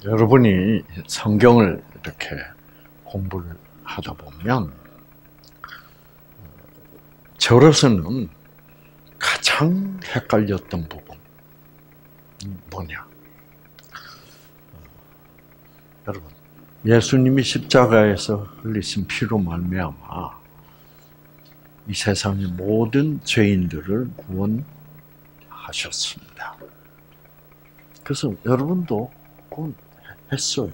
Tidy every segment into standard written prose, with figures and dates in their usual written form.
여러분이 성경을 이렇게 공부를 하다 보면 저로서는 가장 헷갈렸던 부분이 뭐냐? 여러분, 예수님이 십자가에서 흘리신 피로 말미암아 이 세상의 모든 죄인들을 구원하셨습니다. 그래서 여러분도 구원했어요.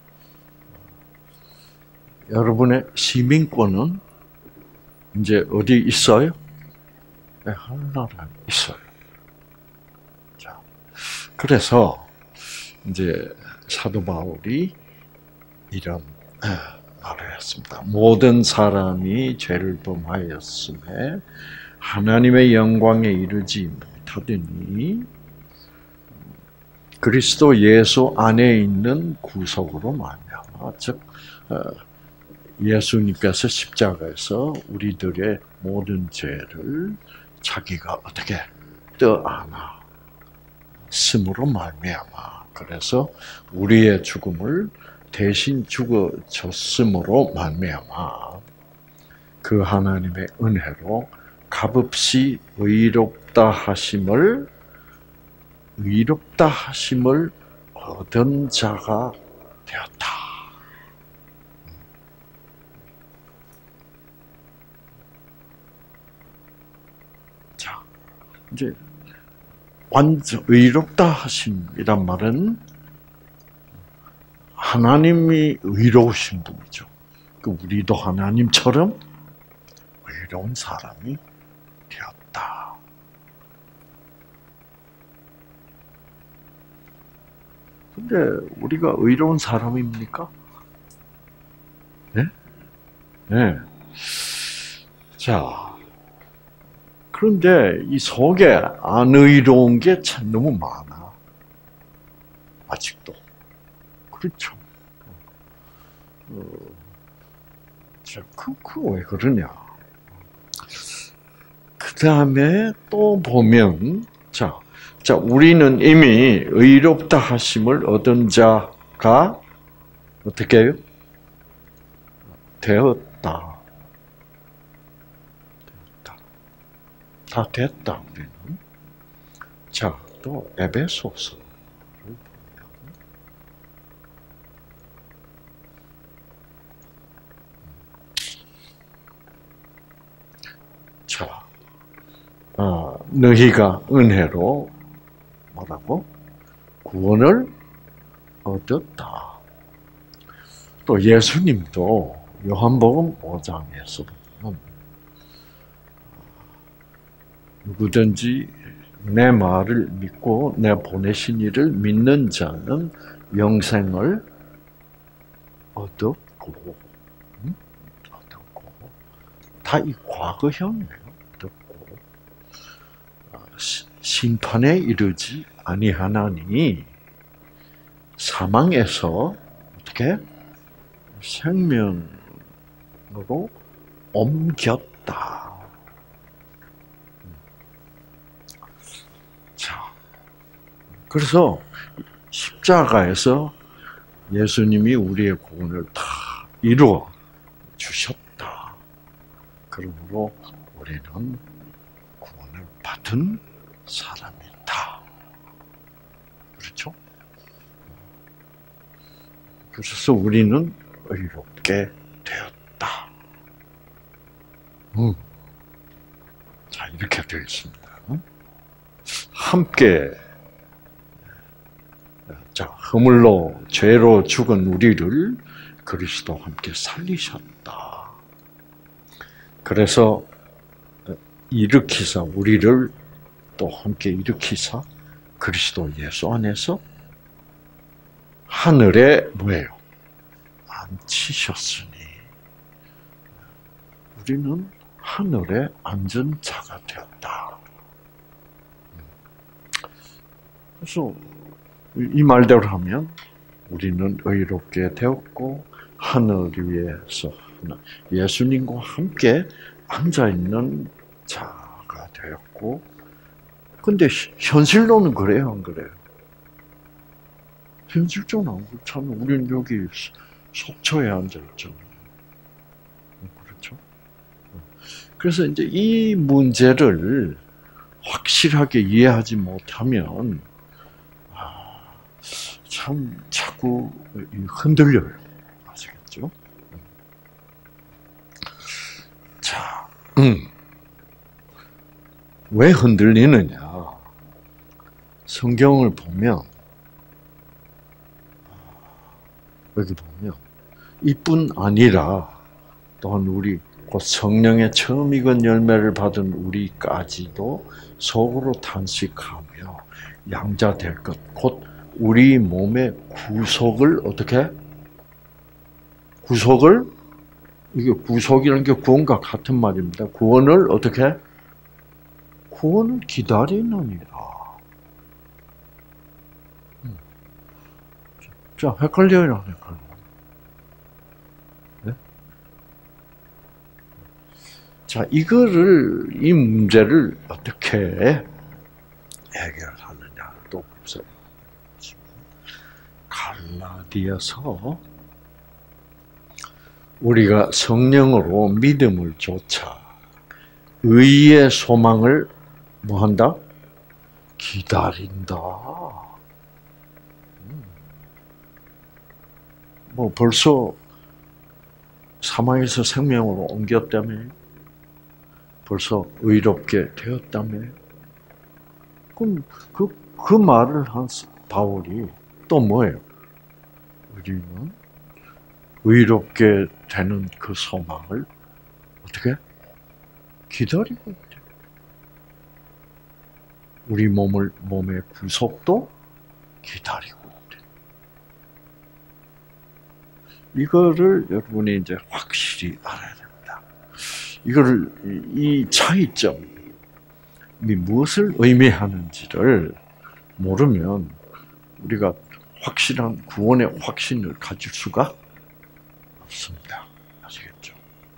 여러분의 시민권은 이제 어디 있어요? 네, 하늘나라에 있어요. 자, 그래서 이제 사도 바울이 이런 말을 했습니다. 모든 사람이 죄를 범하였음에 하나님의 영광에 이르지 못하더니 그리스도 예수 안에 있는 구속으로 말미암아, 즉 예수님께서 십자가에서 우리들의 모든 죄를 자기가 어떻게 떠안았음으로 말미암아, 그래서 우리의 죽음을 대신 죽어졌음으로 말미암아 그 하나님의 은혜로 값없이 의롭다 하심을 얻은 자가 되었다. 자, 이제 완전 의롭다 하심이란 말은 하나님이 의로우신 분이죠. 우리도 하나님처럼 의로운 사람이 되었다. 근데 우리가 의로운 사람입니까? 네? 네. 자, 그런데 이 속에 안 의로운 게 참 너무 많아. 아직도. 그렇죠. 자, 왜 그러냐. 그 다음에 또 보면, 자, 우리는 이미 의롭다 하심을 얻은 자가 어떻게 해요? 되었다. 다 됐다, 우리는. 자, 또 에베소서를 보면, 자, 너희가 은혜로 뭐라고? 구원을 얻었다. 또 예수님도 요한복음 5장에서 보면 누구든지 내 말을 믿고 내 보내신 이를 믿는 자는 영생을 얻었고, 다 이 과거형이에요. 얻었고, 심판에 이르지 아니하나니 사망에서 어떻게 생명으로 옮겼다. 자, 그래서 십자가에서 예수님이 우리의 구원을 다 이루어 주셨다. 그러므로 우리는 구원을 받은 사람이다. 그렇죠? 그래서 우리는 의롭게 되었다. 자, 이렇게 되어 있습니다. 함께, 자, 허물로, 죄로 죽은 우리를 그리스도와 함께 살리셨다. 그래서 일으키사, 우리를 또 함께 일으키사, 그리스도 예수 안에서 하늘에 뭐예요? 앉히셨으니 우리는 하늘에 앉은 자가 되었다. 그래서 이 말대로 하면 우리는 의롭게 되었고 하늘 위에서 예수님과 함께 앉아있는 자가 되었고, 근데 현실로는 그래요, 안 그래요? 현실적으로 안 그렇잖아. 우리는 여기 속초에 앉아있잖아. 그렇죠? 그래서 이제 이 문제를 확실하게 이해하지 못하면 참 자꾸 흔들려요. 아시겠죠? 자, 왜 흔들리느냐? 성경을 보면 여기 보면 이뿐 아니라 또한 우리 곧 성령의 처음 익은 열매를 받은 우리까지도 속으로 탄식하며 양자 될 것, 곧 우리 몸의 구속을 어떻게? 구속을 이게 구속이라는 게 구원과 같은 말입니다. 구원을 어떻게? 구원을 기다리느니라. 자, 헷갈려요, 헷갈려. 네? 자, 이 문제를 어떻게 해결하느냐, 또 보세요. 갈라디아서 우리가 성령으로 믿음을 좇아 의의 소망을 뭐한다? 기다린다. 뭐 벌써 사망에서 생명으로 옮겼다며? 벌써 의롭게 되었다며? 그럼 그 말을 한 바울이 또 뭐예요? 우리는 의롭게 되는 그 소망을 어떻게? 기다리고 있대. 우리 몸의 구속도 기다리고 있대. 이거를 여러분이 이제 확실히 알아야 됩니다. 이 차이점이 무엇을 의미하는지를 모르면 우리가 확실한 구원의 확신을 가질 수가 없습니다. 아시겠죠?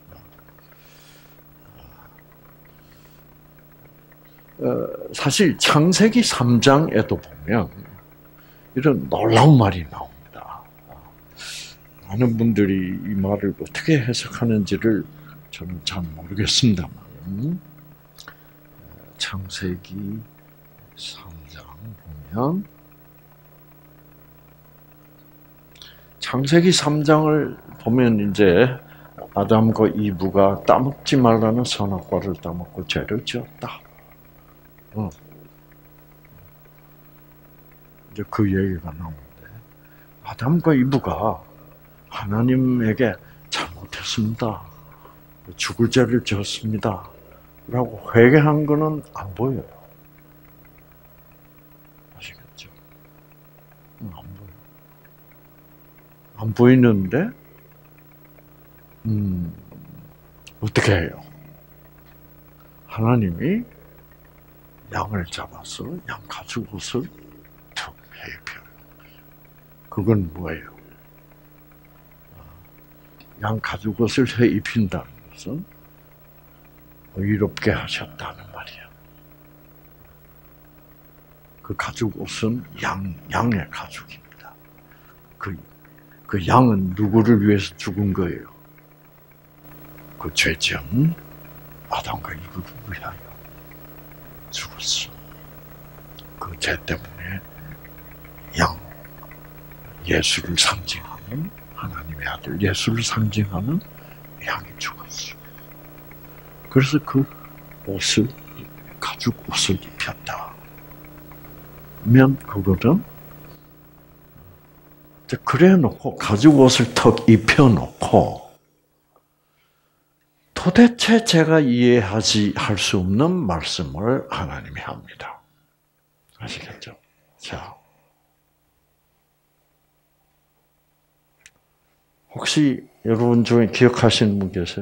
사실 창세기 3장에도 보면 이런 놀라운 말이 나옵니다. 많은 분들이 이 말을 어떻게 해석하는지를 저는 잘 모르겠습니다만 창세기 3장 보면 창세기 3장을 보면 이제 아담과 이브가 따먹지 말라는 선악과를 따먹고 죄를 지었다. 이제 그 얘기가 나오는데 아담과 이브가 하나님에게 잘못했습니다. 죽을 죄를 지었습니다. 라고 회개한 거는 안 보여요. 아시겠죠? 안 보여요. 안 보이는데, 어떻게 해요? 하나님이 양을 잡아서 양 가죽옷을 툭 해입혀요. 그건 뭐예요? 양 가죽옷을 해입힌다는 것은 의롭게 하셨다는 말이야. 그 가죽옷은 양의 가죽입니다. 그 양은 누구를 위해서 죽은 거예요? 그 죄지은 아담과 이브를 위하여 죽었어. 그 죄 때문에 예수를 상징하는 하나님의 아들 예수를 상징하는 양이 죽었어. 그래서 그 옷을 가죽 옷을 입혔다. 면 그거는 그래놓고 가죽 옷을 턱 입혀놓고 도대체 제가 할 수 없는 말씀을 하나님이 합니다. 아시겠죠? 자, 혹시 여러분 중에 기억하시는 분 계세요?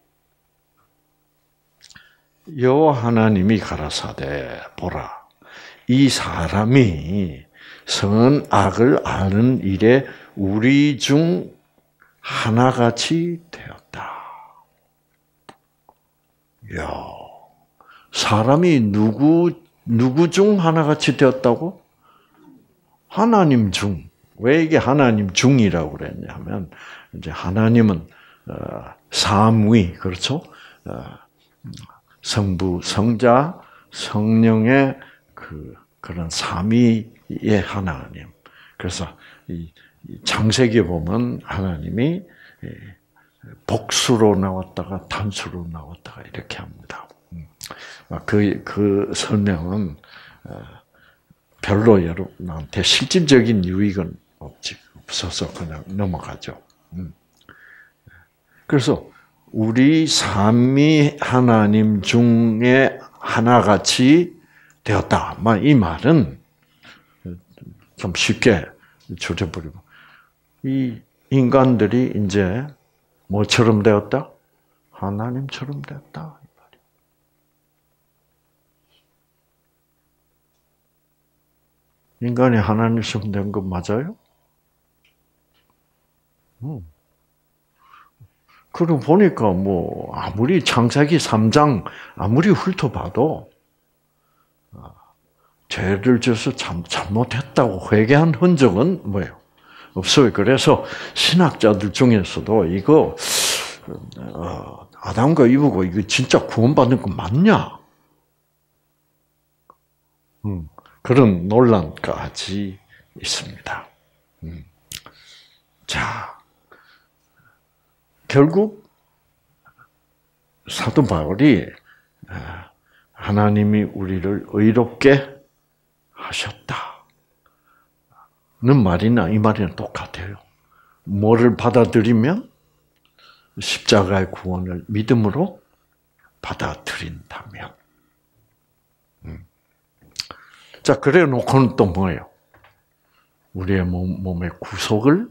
여호와 하나님이 가라사대 보라 이 사람이 선악을 아는 일에 우리 중 하나같이 되었다. 야, 사람이 누구 중 하나같이 되었다고? 하나님 중 왜 이게 하나님 중이라고 그랬냐면 이제 하나님은 삼위 그렇죠? 성부, 성자, 성령의 그런 삼위의 하나님. 그래서 이 창세기에 보면 하나님이 복수로 나왔다가 단수로 나왔다가 이렇게 합니다. 그 설명은 별로 여러분한테 실질적인 유익은 없어서 그냥 넘어가죠. 그래서 우리 삼위 하나님 중에 하나같이 되었다. 이 말은 좀 쉽게 줄여버리고 이 인간들이 이제 뭐처럼 되었다? 하나님처럼 되었다. 인간이 하나님처럼 된 거 맞아요? 그러고 보니까 아무리 창세기 3장 아무리 훑어봐도 죄를 지어서 잘못했다고 회개한 흔적은 뭐예요? 없어요. 그래서 신학자들 중에서도 이거 아담과 이브가 이거 진짜 구원받는 거 맞냐? 그런 논란까지 있습니다. 자, 결국 사도 바울이 하나님이 우리를 의롭게 하셨다는 말이나 이 말이랑 똑같아요. 뭐를 받아들이면 십자가의 구원을 믿음으로 받아들인다면. 자, 그래 놓고는 또 뭐예요? 우리의 몸의 구속을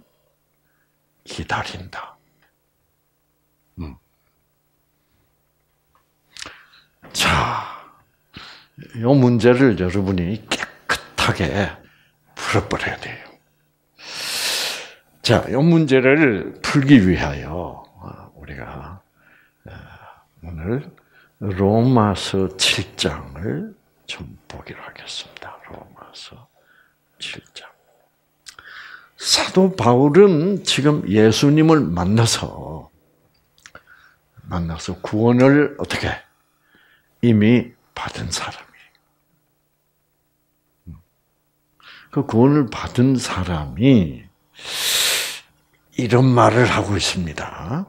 기다린다. 자, 이 문제를 여러분이 깨끗하게 풀어버려야 돼요. 자, 이 문제를 풀기 위하여 우리가 오늘 로마서 7장을 좀 보기로 하겠습니다. 로마서 7장. 사도 바울은 지금 예수님을 만나서 구원을 어떻게 이미 받은 사람이에요. 그 구원을 받은 사람이 이런 말을 하고 있습니다.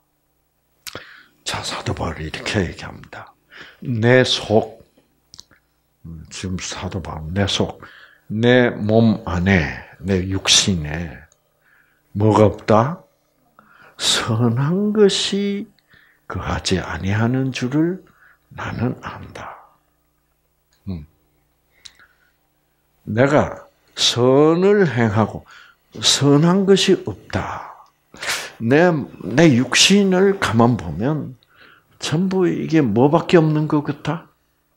자, 사도 바울이 이렇게 얘기합니다. 내 속, 지금 사도 바울, 내 속, 내 몸 안에, 내 육신에 뭐가 없다? 선한 것이 거하지 아니하는 줄을 나는 안다. 내가 선을 행하고 선한 것이 없다. 내 육신을 가만 보면 전부 이게 뭐밖에 없는 것 같아?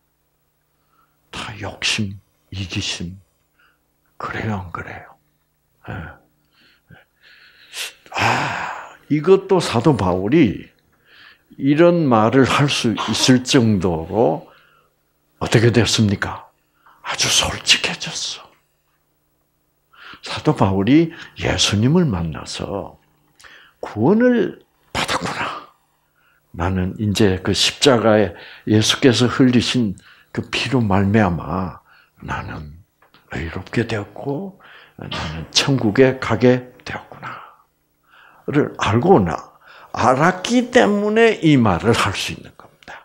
다 욕심, 이기심. 그래요, 안 그래요? 이것도 사도 바울이 이런 말을 할 수 있을 정도로 어떻게 됐습니까? 아주 솔직해졌어. 사도 바울이 예수님을 만나서 구원을 받았구나. 나는 이제 그 십자가에 예수께서 흘리신 그 피로 말미암아 나는 의롭게 되었고 나는 천국에 가게 되었구나를 알았기 때문에 이 말을 할 수 있는 겁니다.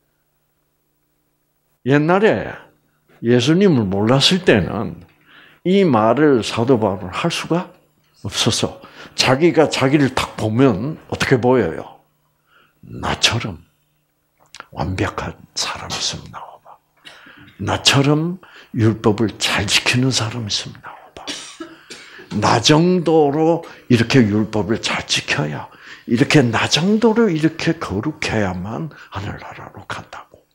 옛날에 예수님을 몰랐을 때는 이 말을 사도 바울은 할 수가 없어서 자기가 자기를 딱 보면 어떻게 보여요? 나처럼 완벽한 사람 있으면 나와봐. 나처럼 율법을 잘 지키는 사람 있으면 나와봐. 나 정도로 이렇게 율법을 잘 지켜야 이렇게 나 정도로 이렇게 거룩해야만 하늘나라로 간다고.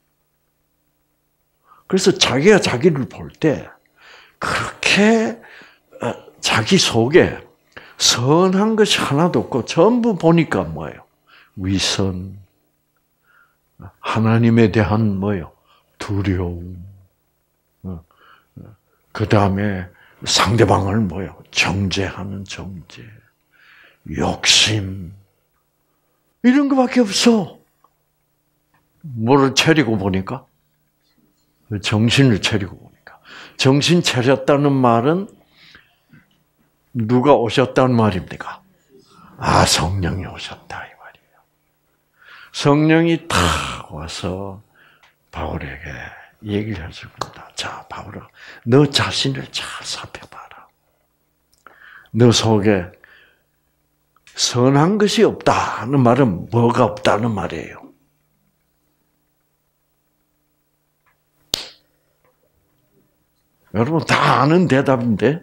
그래서 자기가 자기를 볼 때 그렇게 자기 속에 선한 것이 하나도 없고 전부 보니까 뭐예요? 위선, 하나님에 대한 뭐예요? 두려움, 그 다음에 상대방을 뭐요? 정죄하는 정죄, 욕심, 이런 것밖에 없어. 뭐를 차리고 보니까? 정신을 차리고 보니까. 정신 차렸다는 말은 누가 오셨다는 말입니까? 성령이 오셨다 이 말이에요. 성령이 탁 와서 바울에게 얘기를 해줍니다. 자, 바울아, 너 자신을 잘 살펴봐라. 너 속에 선한 것이 없다는 말은 뭐가 없다는 말이에요? 여러분 다 아는 대답인데?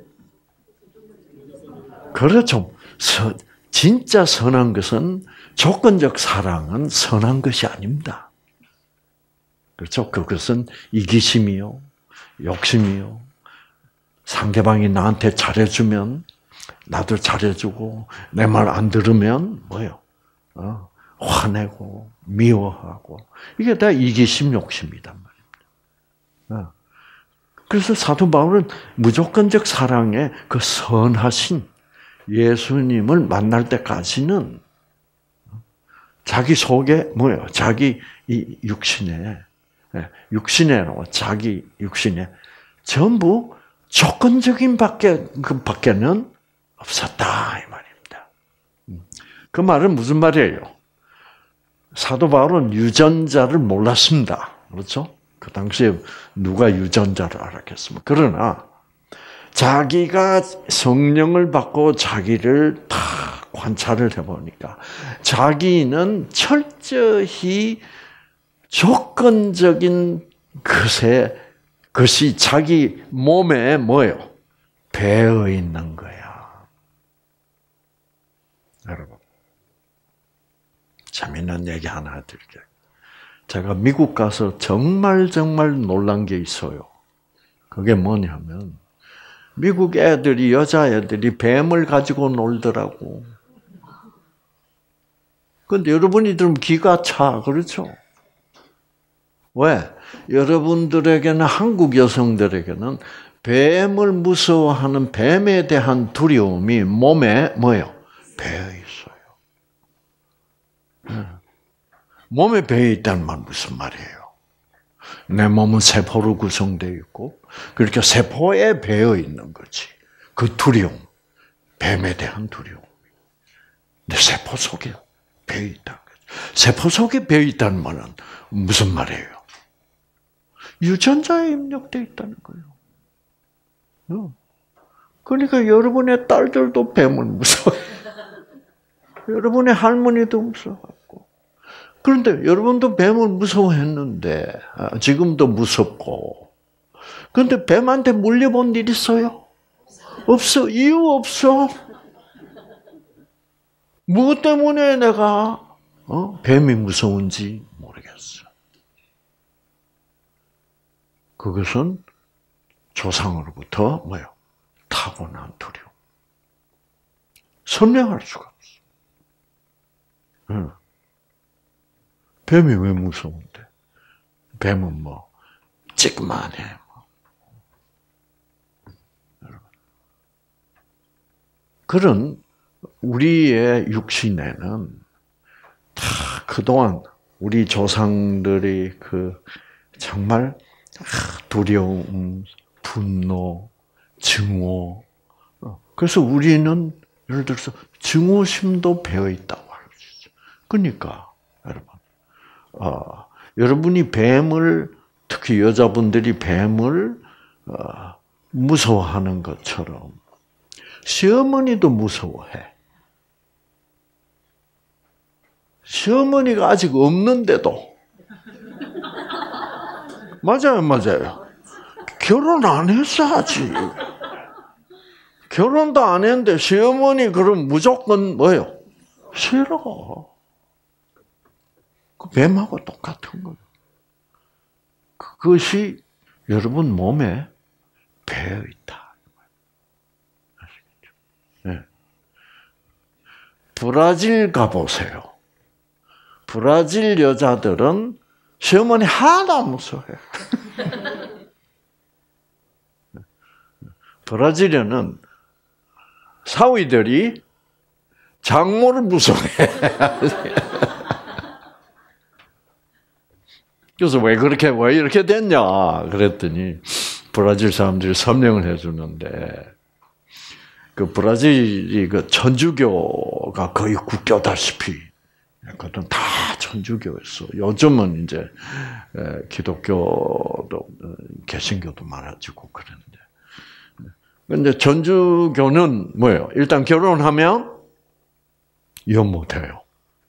그렇죠. 진짜 선한 것은 조건적 사랑은 선한 것이 아닙니다. 그렇죠? 그것은 이기심이요, 욕심이요, 상대방이 나한테 잘해주면 나도 잘해주고 내 말 안 들으면 뭐요? 화내고 미워하고 이게 다 이기심, 욕심이란 말입니다. 그래서 사도 바울은 무조건적 사랑의 그 선하신 예수님을 만날 때까지는 자기 속에 뭐예요? 자기 이 육신에 자기 육신에 전부 조건적인 밖에는 없었다 이 말입니다. 그 말은 무슨 말이에요? 사도 바울은 유전자를 몰랐습니다. 그렇죠? 그 당시에 누가 유전자를 알았겠습니까? 그러나 자기가 성령을 받고 자기를 다 관찰을 해보니까 자기는 철저히 조건적인 것이 자기 몸에 뭐예요? 배어 있는 거야. 여러분, 재미있는 얘기 하나 드릴게요. 제가 미국 가서 정말 놀란 게 있어요. 그게 뭐냐면 미국 애들이, 여자애들이 뱀을 가지고 놀더라고. 근데 여러분이 들으면 기가 차, 그렇죠? 왜? 여러분들에게는, 한국 여성들에게는 뱀을 무서워하는 뱀에 대한 두려움이 몸에 뭐예요? 배어 있어요. 몸에 배어 있다는 말 무슨 말이에요? 내 몸은 세포로 구성되어 있고 그렇게 세포에 배어 있는 거지. 그 두려움, 뱀에 대한 두려움. 내 세포 속에 배어 있다는 거죠. 세포 속에 배어 있다는 말은 무슨 말이에요? 유전자에 입력되어 있다는 거예요. 그러니까 여러분의 딸들도 뱀을 무서워해요. 여러분의 할머니도 무서워하고. 그런데 여러분도 뱀을 무서워했는데 지금도 무섭고. 그런데 뱀한테 물려본 일 있어요? 없어. 이유 없어. 무엇 때문에 내가 뱀이 무서운지 모르겠어. 그것은 조상으로부터 뭐요? 타고난 두려움. 설명할 수가 없어. 뱀이 왜 무서운데? 뱀은 뭐 찌그만해. 그런 우리의 육신에는 다 그동안 우리 조상들이 그 정말 두려움, 분노, 증오. 그래서 우리는 예를 들어서 증오심도 배어 있다고 하죠. 그러니까 여러분, 여러분이 뱀을, 특히 여자분들이 뱀을 무서워하는 것처럼 시어머니도 무서워해. 시어머니가 아직 없는데도. 맞아요. 결혼 안 했어, 아직. 결혼도 안 했는데 시어머니 그럼 무조건 뭐예요? 싫어. 그 뱀하고 똑같은 거예요. 그것이 여러분 몸에 배어 있다. 아시겠죠? 네. 브라질 가보세요. 브라질 여자들은 시어머니 하나도 안 무서워해요. 브라질에는 사위들이 장모를 무서워해. 그래서 왜 이렇게 됐냐 그랬더니 브라질 사람들이 설명을 해주는데 그 브라질이 그 천주교가 거의 국교다시피 그건 다 천주교였어. 요즘은 이제 기독교도 개신교도 많아지고 그러는데. 근데 천주교는 뭐예요? 일단 결혼하면 이혼 못해요.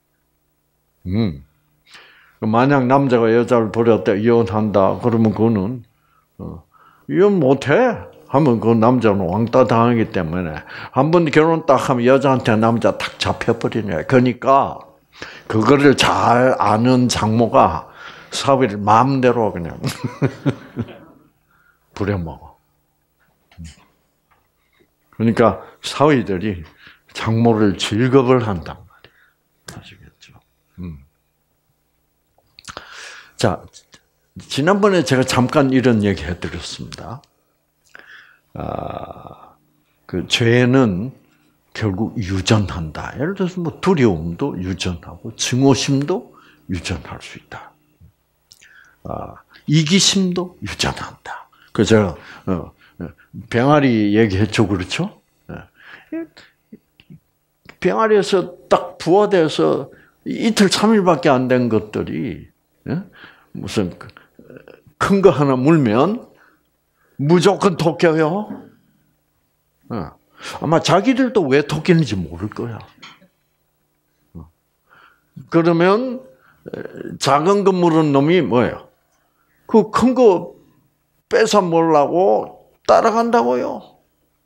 만약 남자가 여자를 버렸다 이혼한다 그러면 그거는 이혼 못해 하면 그 남자는 왕따 당하기 때문에 한 번 결혼 딱 하면 여자한테 남자 딱 잡혀버리네. 그러니까 그거를 잘 아는 장모가 사위를 마음대로 그냥 부려먹어. 그러니까 사위들이 장모를 질겁을 한단 말이에요. 아시겠죠? 자, 지난번에 제가 잠깐 이런 얘기 해드렸습니다. 그 죄는 결국 유전한다. 예를 들어서 뭐 두려움도 유전하고 증오심도 유전할 수 있다. 이기심도 유전한다. 그 제가 병아리 얘기했죠, 그렇죠? 병아리에서 딱 부화돼서 이틀 3일밖에 안 된 것들이 무슨 큰 거 하나 물면 무조건 토껴요. 아마 자기들도 왜 토끼는지 모를 거야. 그러면 작은 거 물은 놈이 뭐예요? 그 큰 거 뺏어 먹으려고 따라간다고요.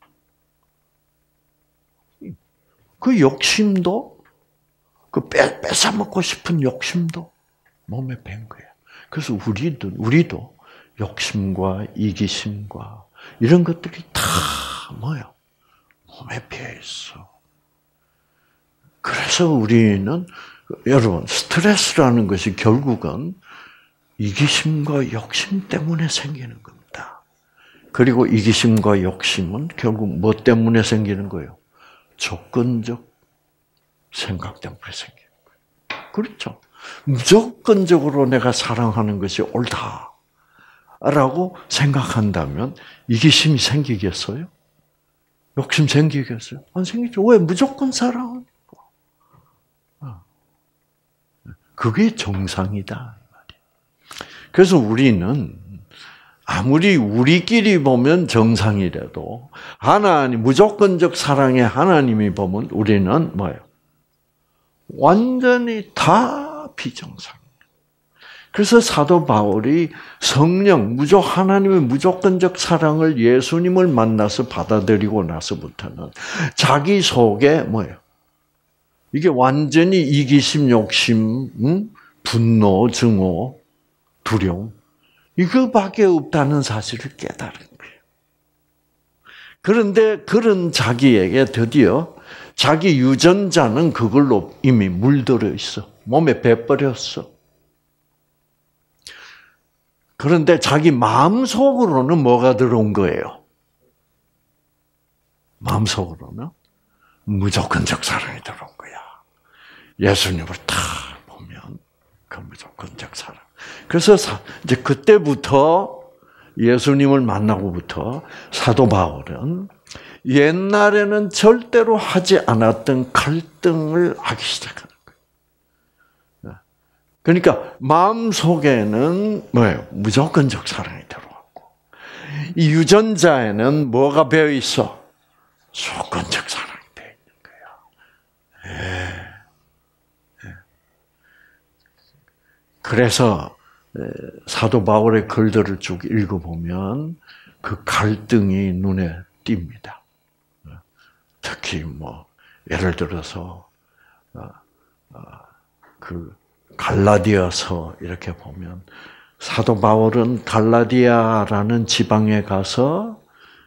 그 욕심도, 그 뺏어 먹고 싶은 욕심도 몸에 밴 거예요. 그래서 우리도 욕심과 이기심과 이런 것들이 다 뭐예요? 몸에 배어 있어. 그래서 우리는 여러분 스트레스라는 것이 결국은 이기심과 욕심 때문에 생기는 겁니다. 그리고 이기심과 욕심은 결국 뭐 때문에 생기는 거예요? 조건적 생각 때문에 생기는 거예요. 그렇죠? 무조건적으로 내가 사랑하는 것이 옳다라고 생각한다면 이기심이 생기겠어요? 욕심 생기겠어요? 안 생기죠. 왜? 무조건 사랑하니까. 그게 정상이다. 그래서 우리는 아무리 우리끼리 보면 정상이라도 하나님 무조건적 사랑의 하나님이 보면 우리는 뭐예요? 완전히 다 비정상. 그래서 사도 바울이 성령, 하나님의 무조건적 사랑을 예수님을 만나서 받아들이고 나서부터는 자기 속에 뭐예요? 이게 완전히 이기심, 욕심, 분노, 증오, 두려움 이거밖에 없다는 사실을 깨달은 거예요. 그런데 그런 자기에게 드디어 자기 유전자는 그걸로 이미 물들어 있어. 몸에 배버렸어. 그런데 자기 마음속으로는 뭐가 들어온 거예요? 마음속으로는 무조건적 사랑이 들어온 거야. 예수님을 딱 보면 그 무조건적 사랑. 그래서 이제 그때부터 예수님을 만나고부터 사도 바울은 옛날에는 절대로 하지 않았던 갈등을 하기 시작하는 거예요. 그러니까 마음속에는 뭐예요? 무조건적 사랑이 들어왔고 이 유전자에는 뭐가 배어 있어? 조건적 사랑이 배어 있는 거예요. 그래서 사도 바울의 글들을 쭉 읽어보면 그 갈등이 눈에 띕니다. 특히 뭐 예를 들어서 그 갈라디아서 이렇게 보면 사도 바울은 갈라디아라는 지방에 가서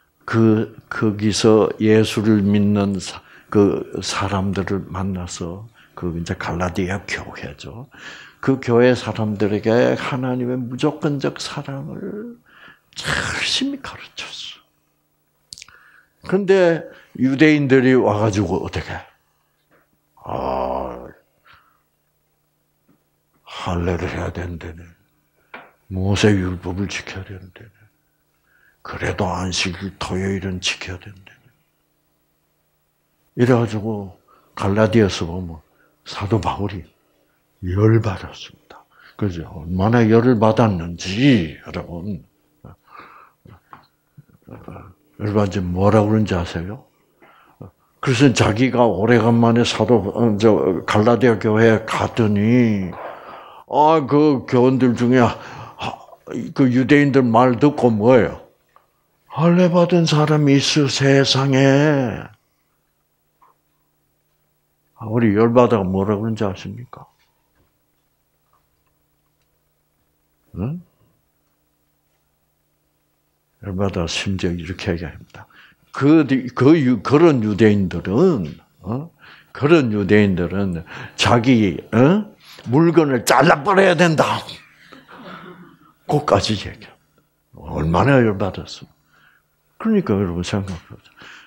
거기서 예수를 믿는 그 사람들을 만나서 그 이제 갈라디아 교회죠. 그 교회 사람들에게 하나님의 무조건적 사랑을 열심히 가르쳤어. 근데 유대인들이 와가지고 어떻게? 할례를 해야 된다네. 모세 율법을 지켜야 된다네. 그래도 안식일, 토요일은 지켜야 된다네. 이래가지고 갈라디아서 보면 사도 바울이 열받았습니다. 그죠? 얼마나 열을 받았는지 여러분. 열받지 뭐라고 그런지 아세요? 그래서 자기가 오래간만에 갈라디아 교회에 갔더니 그 교원들 중에 그 유대인들 말 듣고 뭐예요? 할례 받은 사람이 있어 세상에. 우리 열받아가 뭐라 그런지 아십니까? 응? 열받아 심지어 이렇게 얘기합니다. 그런 유대인들은 자기 물건을 잘라버려야 된다. 그까지 얘기해. 얼마나 열받았어. 그러니까 여러분 생각해보세요.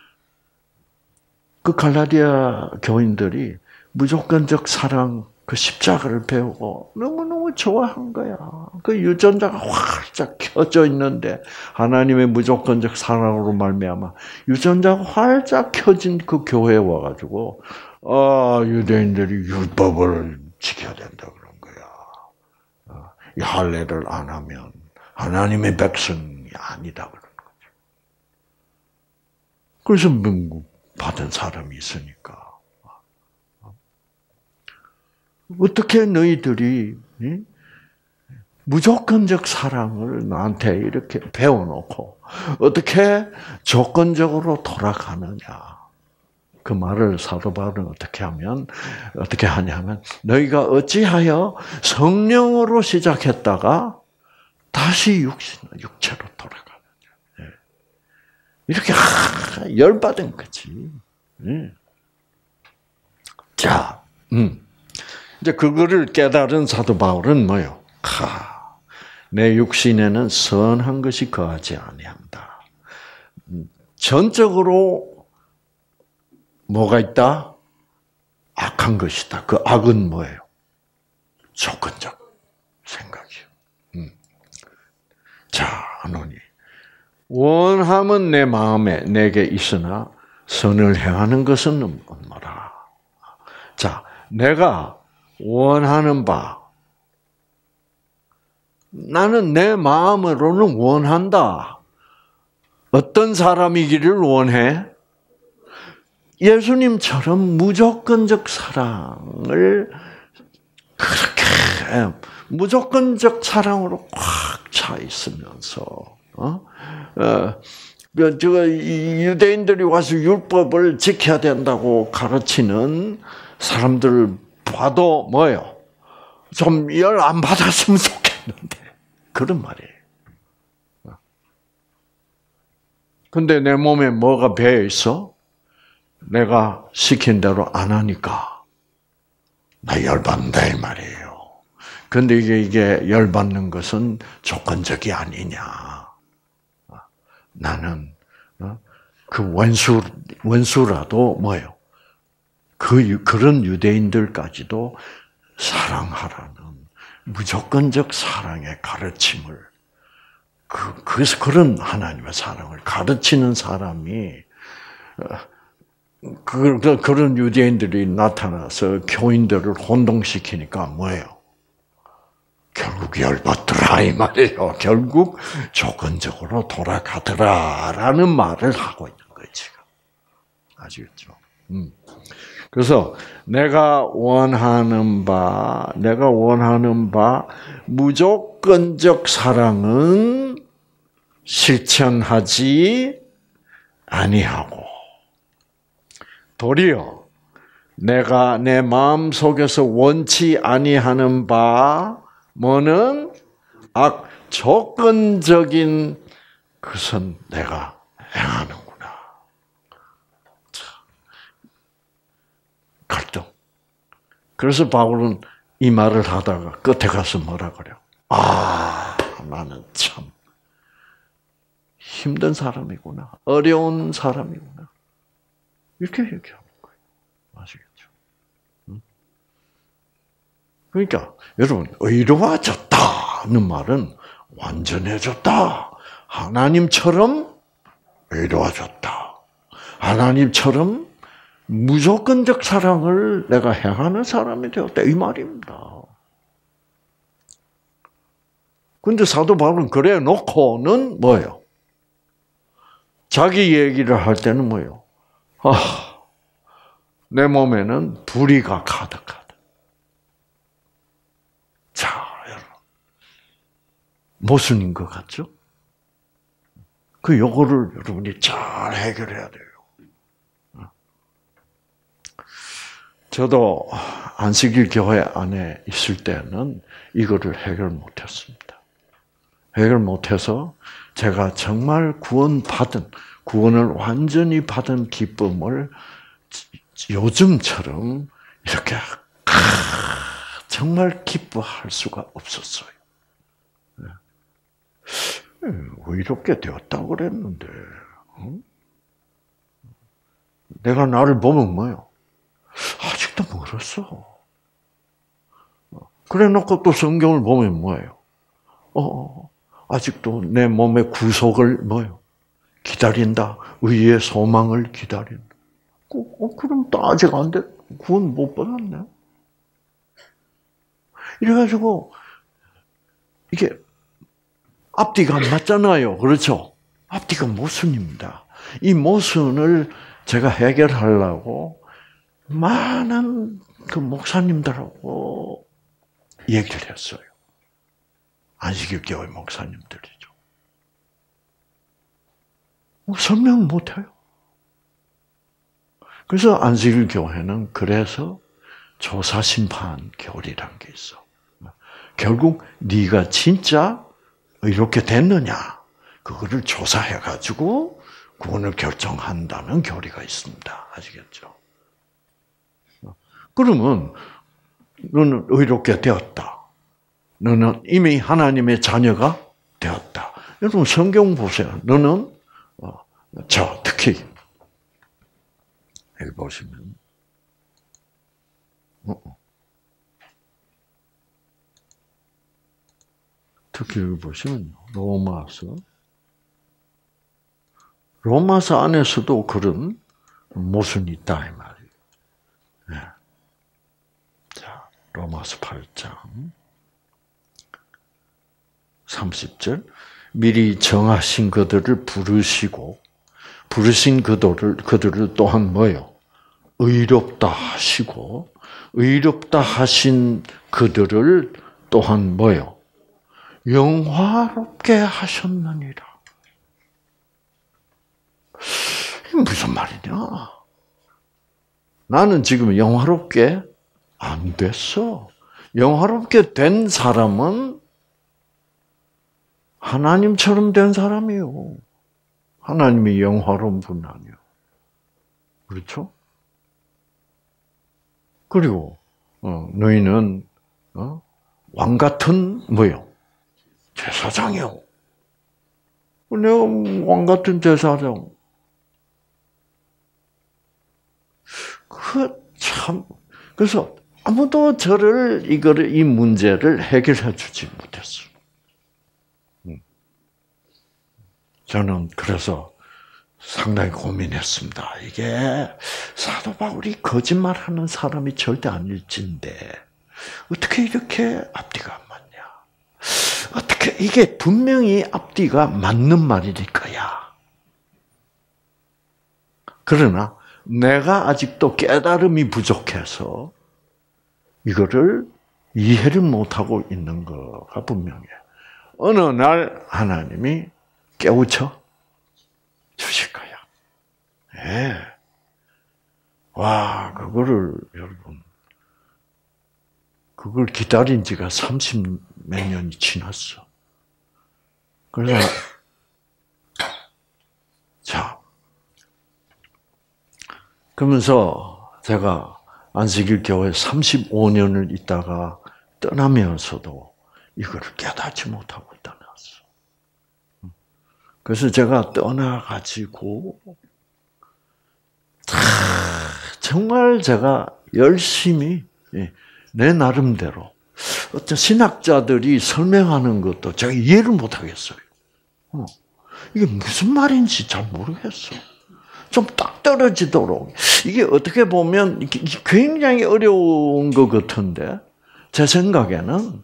그 갈라디아 교인들이 무조건적 사랑, 그 십자가를 배우고 너무너무 좋아한 거야. 그 유전자가 활짝 켜져 있는데 하나님의 무조건적 사랑으로 말미암아 유전자가 활짝 켜진 그 교회에 와가지고 유대인들이 율법을 지켜야 된다 그런 거야. 이 할례를 안 하면 하나님의 백성이 아니다 그런 거죠. 그래서 받은 사람이 있으니까. 어떻게 너희들이 무조건적 사랑을 나한테 이렇게 배워놓고 어떻게 조건적으로 돌아가느냐. 그 말을 사도 바울은 어떻게 하냐면 너희가 어찌하여 성령으로 시작했다가 다시 육체로 돌아가느냐. 이렇게 열받은 거지. 자, 이제 그거를 깨달은 사도 바울은 뭐요? 내 육신에는 선한 것이 거하지 아니한다. 전적으로 뭐가 있다? 악한 것이다. 그 악은 뭐예요? 조건적 생각이요. 자, 하노니 원함은 내 마음에 내게 있으나 선을 행하는 것은 없노라. 자, 내가 원하는 바, 나는 내 마음으로는 원한다. 어떤 사람이기를 원해? 예수님처럼 무조건적 사랑을 그렇게 무조건적 사랑으로 꽉 차 있으면서, 유대인들이 와서 율법을 지켜야 된다고 가르치는 사람들 봐도 뭐예요? 좀 열 안 받았으면 좋겠는데 그런 말이에요. 근데 내 몸에 뭐가 배어 있어? 내가 시킨 대로 안 하니까 나 열받는다 이 말이에요. 근데 이게 열받는 것은 조건적이 아니냐. 나는 그 원수라도 뭐예요? 그런 유대인들까지도 사랑하라는 무조건적 사랑의 가르침을 그래서 그런 하나님의 사랑을 가르치는 사람이 그런 유대인들이 나타나서 교인들을 혼동시키니까 뭐예요? 결국 열받더라 이 말이에요. 결국 조건적으로 돌아가더라라는 말을 하고 있는 거예요 지금. 아시겠죠? 그래서 내가 원하는 바 무조건적 사랑은 실천하지 아니하고 도리어 내가 내 마음 속에서 원치 아니하는 바 뭐는 조건적인 것은 내가 행하는구나. 갈등. 그래서 바울은 이 말을 하다가 끝에 가서 뭐라 그래요? 나는 참 힘든 사람이구나. 어려운 사람이구나. 이렇게 얘기하는 거예요. 아시겠죠? 그러니까 여러분 의로워졌다는 말은 완전해졌다. 하나님처럼 의로워졌다. 하나님처럼 무조건적 사랑을 내가 행하는 사람이 되었다. 이 말입니다. 근데 사도 바울은 그래 놓고는 뭐예요? 자기 얘기를 할 때는 뭐예요? 내 몸에는 불의가 가득하다. 자, 여러분. 모순인 것 같죠? 요거를 여러분이 잘 해결해야 돼요. 저도 안식일 교회 안에 있을 때는 이거를 해결 못했습니다. 해결 못해서 제가 정말 구원을 완전히 받은 기쁨을 요즘처럼 이렇게 정말 기뻐할 수가 없었어요. 의롭게 되었다고 그랬는데 내가 나를 보면 뭐요? 아직도 멀었어. 그래 놓고 또 성경을 보면 뭐예요? 아직도 내 몸의 구속을 뭐요? 기다린다. 의의 소망을 기다린다. 그럼 또 아직 안 돼. 구원 못 받았네. 이래가지고 이게 앞뒤가 안 맞잖아요. 그렇죠? 앞뒤가 모순입니다. 이 모순을 제가 해결하려고 많은 그 목사님들하고 얘기를 했어요. 안식일 교회 목사님들이죠. 설명 못해요. 그래서 안식일 교회는 그래서 조사심판 교리란 게 있어. 결국 네가 진짜 이렇게 됐느냐 그거를 조사해가지고 구원을 결정한다는 교리가 있습니다. 아시겠죠? 그러면 너는 의롭게 되었다. 너는 이미 하나님의 자녀가 되었다. 여러분 성경 보세요. 너는 특히 여기 보시면 특히 여기 보시면 로마서 안에서도 그런 모순이 있다 이 말이에요. 네. 자, 로마서 8장 30절 미리 정하신 그들을 부르신 그들을 또한 뭐요? 의롭다 하시고 의롭다 하신 그들을 또한 뭐요? 영화롭게 하셨느니라. 이게 무슨 말이냐? 나는 지금 영화롭게 안 됐어. 영화롭게 된 사람은 하나님처럼 된 사람이요. 하나님이 영화로운 분 아니요. 그렇죠? 그리고 너희는 왕 같은 뭐요? 제사장이요. 내가 왕 같은 제사장. 그래서 아무도 이 문제를 해결해 주지 못했어. 저는 그래서 상당히 고민했습니다. 이게 사도 바울이 거짓말하는 사람이 절대 아닐진데 어떻게 이렇게 앞뒤가 안 맞냐? 어떻게 이게 분명히 앞뒤가 맞는 말일 거야. 그러나 내가 아직도 깨달음이 부족해서 이거를 이해를 못하고 있는 거가 분명해. 어느 날 하나님이 깨우쳐 주실 거야. 예. 와, 여러분, 그걸 기다린 지가 30몇 년이 지났어. 그래서, 자, 그러면서 제가 안식일 교회 35년을 있다가 떠나면서도 이거를 깨닫지 못하고 떠났어. 그래서 제가 떠나가지고 정말 제가 열심히 내 나름대로 어떤 신학자들이 설명하는 것도 제가 이해를 못하겠어요. 이게 무슨 말인지 잘 모르겠어. 좀 딱 떨어지도록. 이게 어떻게 보면 굉장히 어려운 것 같은데 제 생각에는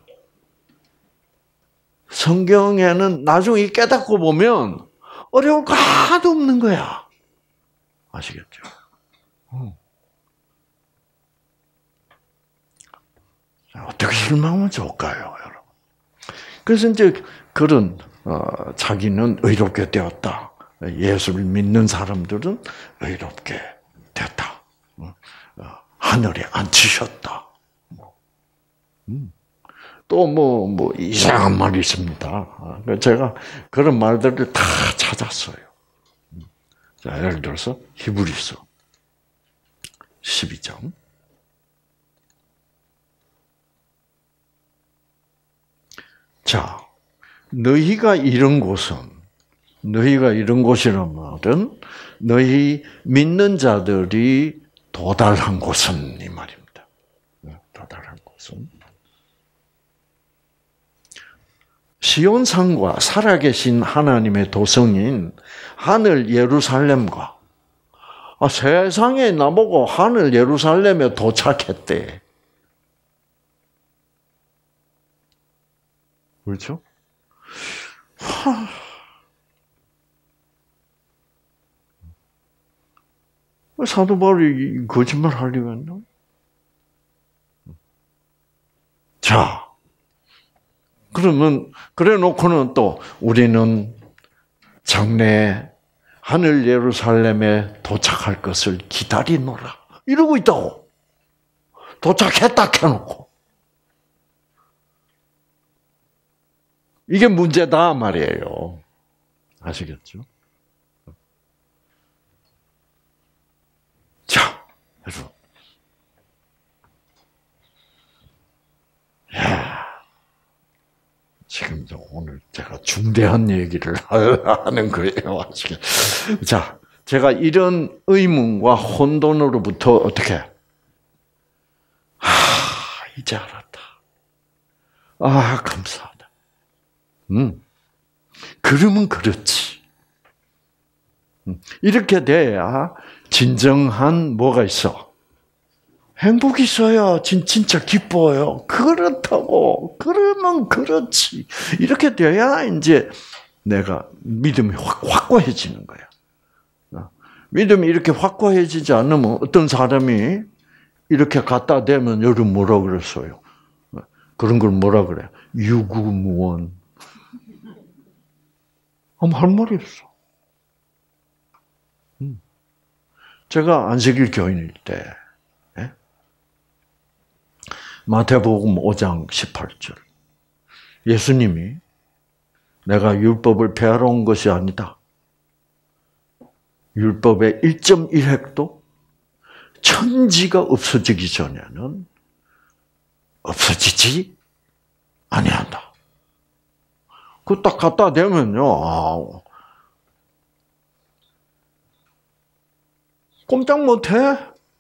성경에는 나중에 깨닫고 보면 어려울 거 하나도 없는 거야. 아시겠죠? 어떻게 설명하면 좋을까요, 여러분? 그래서 이제 그런 자기는 의롭게 되었다. 예수를 믿는 사람들은 의롭게 됐다. 하늘에 앉히셨다. 또 뭐 이상한 말이 있습니다. 제가 그런 말들을 다 찾았어요. 자, 예를 들어서 히브리서 12장. 자, 너희가 이런 곳이란 말은 너희 믿는 자들이 도달한 곳은 이 말입니다. 도달한 곳은 시온산과 살아계신 하나님의 도성인 하늘 예루살렘과 세상에 나보고 하늘 예루살렘에 도착했대. 그렇죠? 사도 바울이 거짓말 하려고 했나? 자, 그러면 그래 놓고는 또 우리는 장래 하늘 예루살렘에 도착할 것을 기다리노라 이러고 있다고. 도착했다 해놓고 이게 문제다 말이에요. 아시겠죠? 자, 여러분. 지금 오늘 제가 중대한 얘기를 하는 거예요. 자, 제가 이런 의문과 혼돈으로부터 어떻게? 이제 알았다. 감사하다. 그러면 그렇지. 이렇게 돼야 진정한 뭐가 있어? 행복이 있어요. 진짜 기뻐요. 그렇다고. 그러면 그렇지. 이렇게 돼야 이제 내가 믿음이 확고해지는 거야. 믿음이 이렇게 확고해지지 않으면 어떤 사람이 이렇게 갖다 대면 여러분 뭐라 그랬어요? 그런 걸 뭐라 그래? 유구무원. 할 말이 없어. 제가 안식일 교인일 때 마태복음 5장 18절. 예수님이 내가 율법을 폐하러 온 것이 아니다. 율법의 1.1획도 천지가 없어지기 전에는 없어지지 아니한다. 그 딱 갖다 대면요. 꼼짝 못해.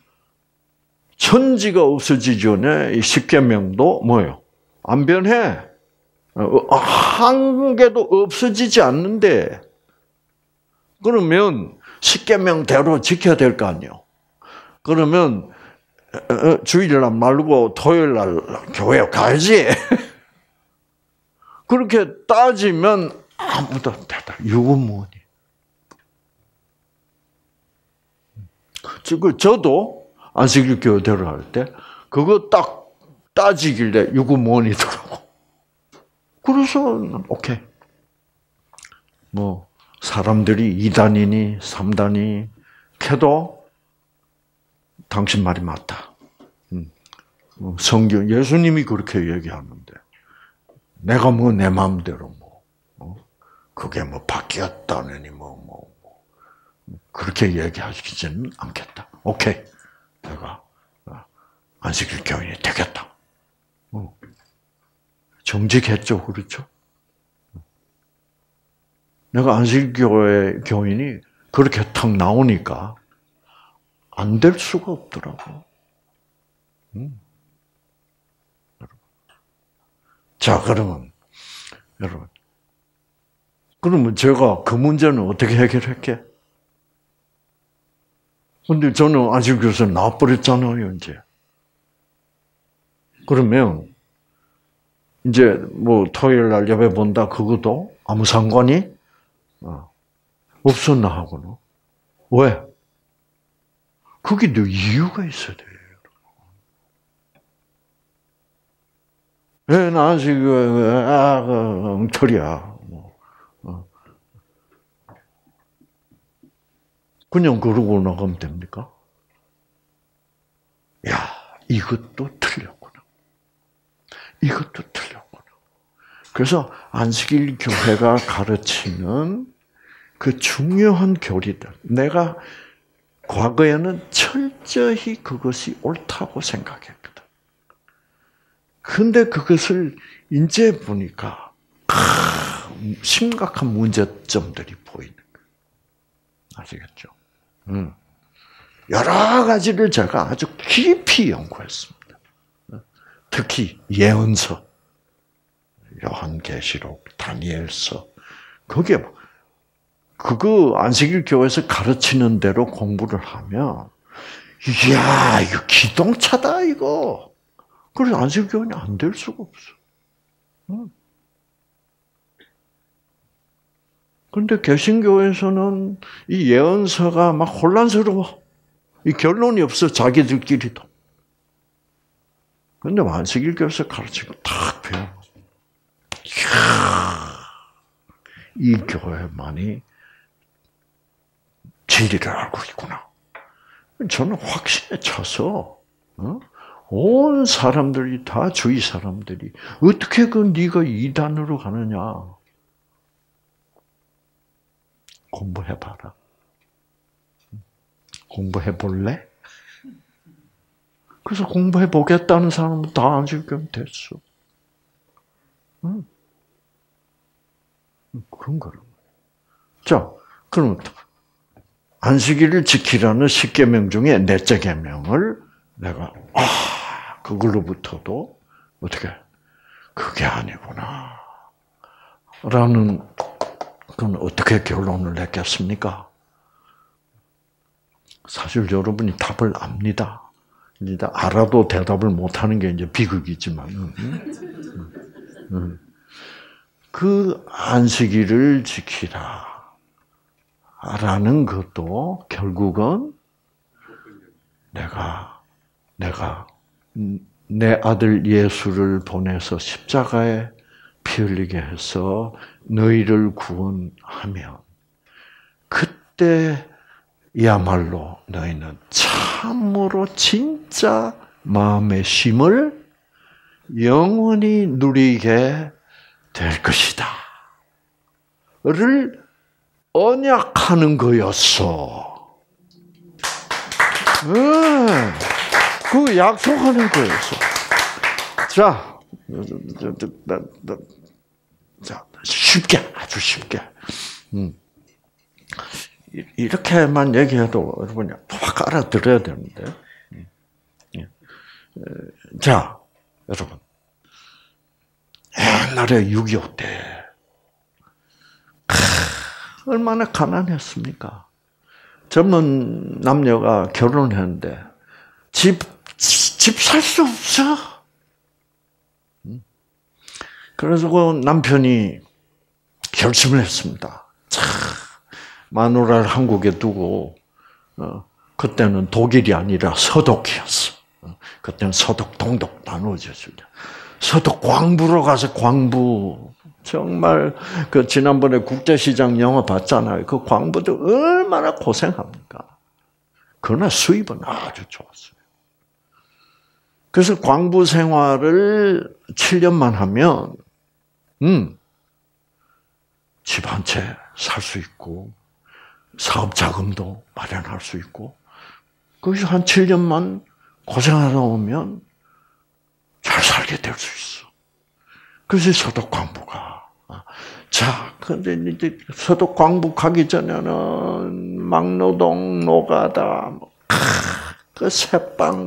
천지가 없어지기 전에 이 십계명도 뭐예요? 안 변해. 한 개도 없어지지 않는데 그러면 십계명대로 지켜야 될 거 아니에요. 그러면 주일날 말고 토요일날 교회 가야지. 그렇게 따지면 아무도 대다 유구무원이. 저도 안식일 교회 들어갈 때 그거 딱 따지길래 유구무원이더라고. 그래서 오케이. 뭐 사람들이 2단이니 3단이 해도 당신 말이 맞다. 성경 예수님이 그렇게 얘기하는데 내가 뭐 내 마음대로 그게 뭐 바뀌었다느니 그렇게 얘기하시지는 않겠다. 오케이. 내가 안식일 교인이 되겠다. 정직했죠, 그렇죠? 내가 안식교회 교인이 그렇게 탁 나오니까 안 될 수가 없더라고. 자, 그러면 여러분, 그러면 제가 그 문제는 어떻게 해결할게? 근데 저는 안식교에서 나와버렸잖아요, 이제. 그러면 이제 뭐 토요일 날 예배 본다 그것도 아무 상관이 없었나 하고는. 왜? 그게 늘 이유가 있어야 돼요. 왜 나 지금 엉터리야. 그냥 그러고 나가면 됩니까? 야, 이것도 틀렸구나. 이것도 틀렸구나. 그래서 안식일 교회가 가르치는 그 중요한 교리들, 내가 과거에는 철저히 그것이 옳다고 생각했거든. 근데 그것을 이제 보니까 심각한 문제점들이 보이는 거예요. 아시겠죠? 여러 가지를 제가 아주 깊이 연구했습니다. 특히 예언서, 요한계시록, 다니엘서, 그게 그거 안식일 교회에서 가르치는 대로 공부를 하면, 이야, 이거 기동차다, 이거. 그래서 안식일 교회는 안 될 수가 없어. 근데 개신교에서는 이 예언서가 막 혼란스러워. 이 결론이 없어, 자기들끼리도. 근데 안식일 교회에서 가르치고 탁 배워. 이야, 이 교회만이 진리를 알고 있구나. 저는 확신에 차서 온 사람들이 다 주위 사람들이 어떻게 네가 이단으로 가느냐. 공부해봐라. 공부해볼래? 그래서 공부해보겠다는 사람은 다 안식교는 됐어. 그런 거란 말이야. 자, 그럼 안식일을 지키라는 10계명 중에 넷째 계명을 내가 그걸로부터도 어떻게 그게 아니구나 라는 건 어떻게 결론을 냈겠습니까? 사실 여러분이 답을 압니다. 이제 알아도 대답을 못하는 게 이제 비극이지만 그 안식일을 지키라 라는 것도 결국은 내가 내 아들 예수를 보내서 십자가에 피 흘리게 해서 너희를 구원하면 그때야말로 너희는 참으로 진짜 마음의 쉼을 영원히 누리게 될 것이다. 를 언약하는 거였어. 그 약속하는 거였어. 자, 쉽게, 아주 쉽게. 이렇게만 얘기해도 여러분이 확 알아들어야 되는데. 자, 여러분. 옛날에 6.25 때, 얼마나 가난했습니까? 젊은 남녀가 결혼했는데, 집 살 수 없어. 그래서 그 남편이 결심을 했습니다. 마누라를 한국에 두고 그때는 독일이 아니라 서독이었어. 그때는 서독, 동독 나누어졌어요. 서독 광부로 가서 광부 정말 그 지난번에 국제시장 영화 봤잖아요. 그 광부들 얼마나 고생합니까? 그러나 수입은 아주 좋았어요. 그래서 광부 생활을 7년만 하면 집 한 채 살 수 있고 사업 자금도 마련할 수 있고 거기서 한 7년만 고생하다 오면 잘 살게 될 수 있어. 그래서 서독 광부가 자 근데 이제 서독 광북하기 전에는 막노동, 노가다, 그 새빵,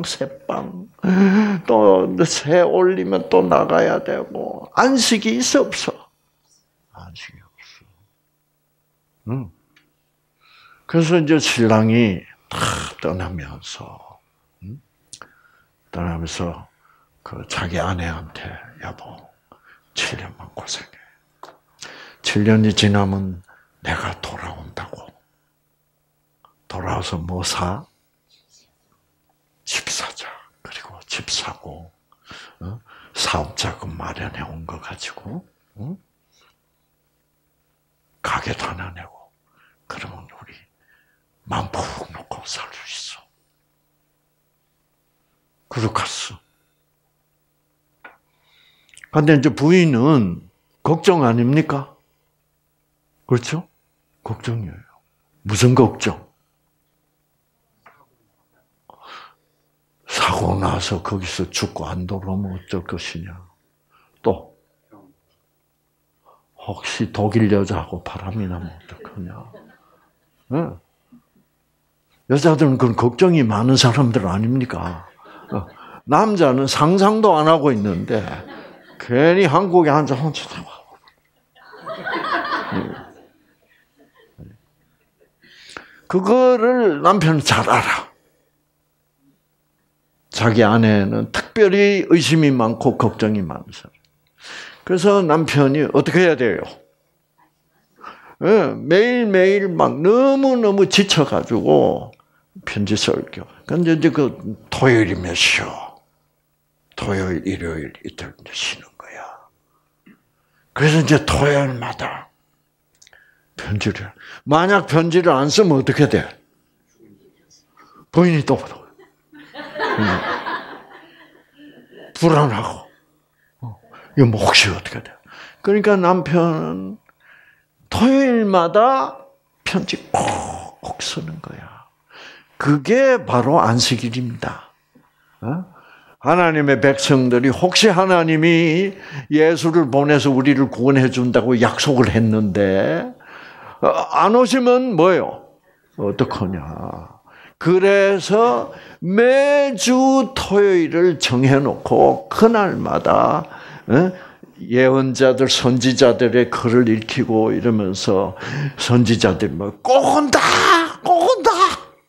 또 새 올리면 또 나가야 되고, 안식이 있어, 없어? 안식이 없어. 응. 그래서 이제 신랑이 다 떠나면서, 그 자기 아내한테, 여보, 7년만 고생해. 7년이 지나면 내가 돌아온다고. 돌아와서 뭐 사? 집 사자. 그리고 집 사고, 사업자금 마련해 온 거 가지고, 가게도 하나 내고, 그러면 우리 마음 푹 놓고 살 수 있어. 그러고 갔어. 근데 이제 부인은 걱정 아닙니까? 그렇죠? 걱정이에요. 무슨 걱정? 사고 나서 거기서 죽고 안 돌아오면 어쩔 것이냐. 또 혹시 독일 여자하고 바람이 나면 어떡하냐. 네. 여자들은 그런 걱정이 많은 사람들 아닙니까? 남자는 상상도 안 하고 있는데 괜히 한국에 앉아 혼자 그거를 남편은 잘 알아. 자기 아내는 특별히 의심이 많고 걱정이 많은 사람. 그래서 남편이 어떻게 해야 돼요? 매일매일 막 너무너무 지쳐가지고 편지 쓸게요. 근데 이제 그 토요일이 몇 시요? 토요일, 일요일, 이틀 이제 쉬는 거야. 그래서 이제 토요일마다 편지를. 만약 편지를 안 쓰면 어떻게 돼? 부인이 또 불안하고. 이거 뭐 혹시 어떻게 돼? 그러니까 남편은 토요일마다 편지 꼭 쓰는 거야. 그게 바로 안식일입니다. 하나님의 백성들이 혹시 하나님이 예수를 보내서 우리를 구원해 준다고 약속을 했는데 안 오시면 뭐예요? 어떡하냐. 그래서 매주 토요일을 정해놓고 그날마다 예언자들, 선지자들의 글을 읽히고 이러면서 선지자들이 꼭 온다! 꼭 온다!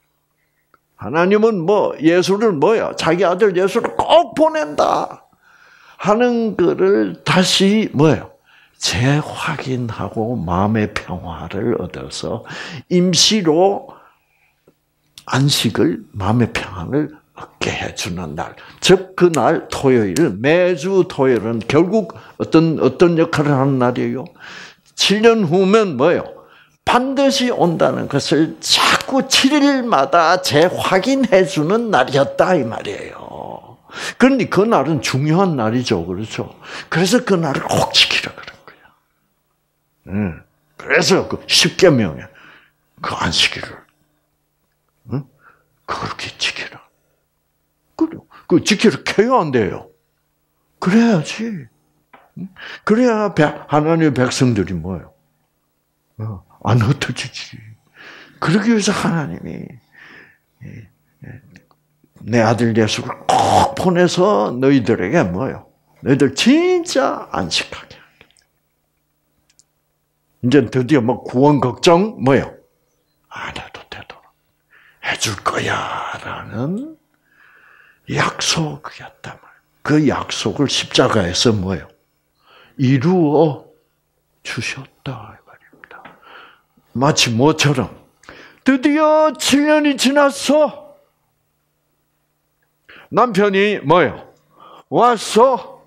하나님은 예수를 자기 아들 예수를 꼭 보낸다! 하는 글을 다시 재확인하고 마음의 평화를 얻어서 임시로 안식을, 마음의 평안을 얻게 해주는 날. 즉, 그날 토요일, 매주 토요일은 결국 어떤 역할을 하는 날이에요? 7년 후면 반드시 온다는 것을 자꾸 7일마다 재확인해주는 날이었다, 이 말이에요. 그런데 그 날은 중요한 날이죠. 그렇죠? 그래서 그 날을 꼭 지키라 그런 거야. 그래서 그 10계명에 그 안식일을 그렇게 지키라. 그 지키라 켜야 안 돼요. 그래야지. 그래야 하나님의 백성들이 안 흩어지지. 그러기 위해서 하나님이 내 아들 예수를 꼭 보내서 너희들에게 너희들 진짜 안식하게 하겠다. 이제 드디어 구원 걱정 안 해도 되도록 해줄 거야라는 약속이었단 말이에요. 그 약속을 십자가에서 이루어 주셨다 이 말입니다. 마치 뭐처럼 드디어 7년이 지났어. 남편이 왔어.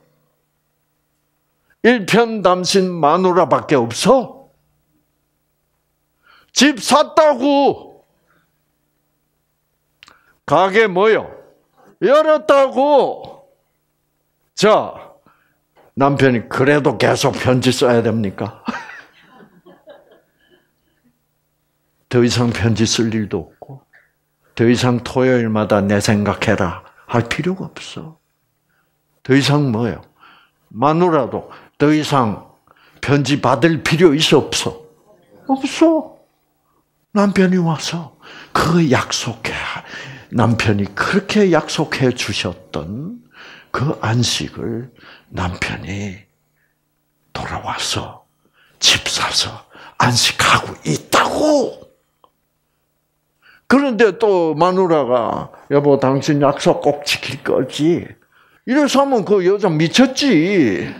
일편단심 마누라밖에 없어. 집 샀다고. 가게 열었다고. 자, 남편이 그래도 계속 편지 써야 됩니까? 더 이상 편지 쓸 일도 없고, 더 이상 토요일마다 내 생각해라 할 필요가 없어. 더 이상 마누라도 더 이상 편지 받을 필요 있어 없어? 없어. 남편이 와서 그 남편이 그렇게 약속해 주셨던 그 안식을 남편이 돌아와서 집 사서 안식하고 있다고. 그런데 또 마누라가 여보 당신 약속 꼭 지킬 거지. 이래서 하면 그 여자 미쳤지.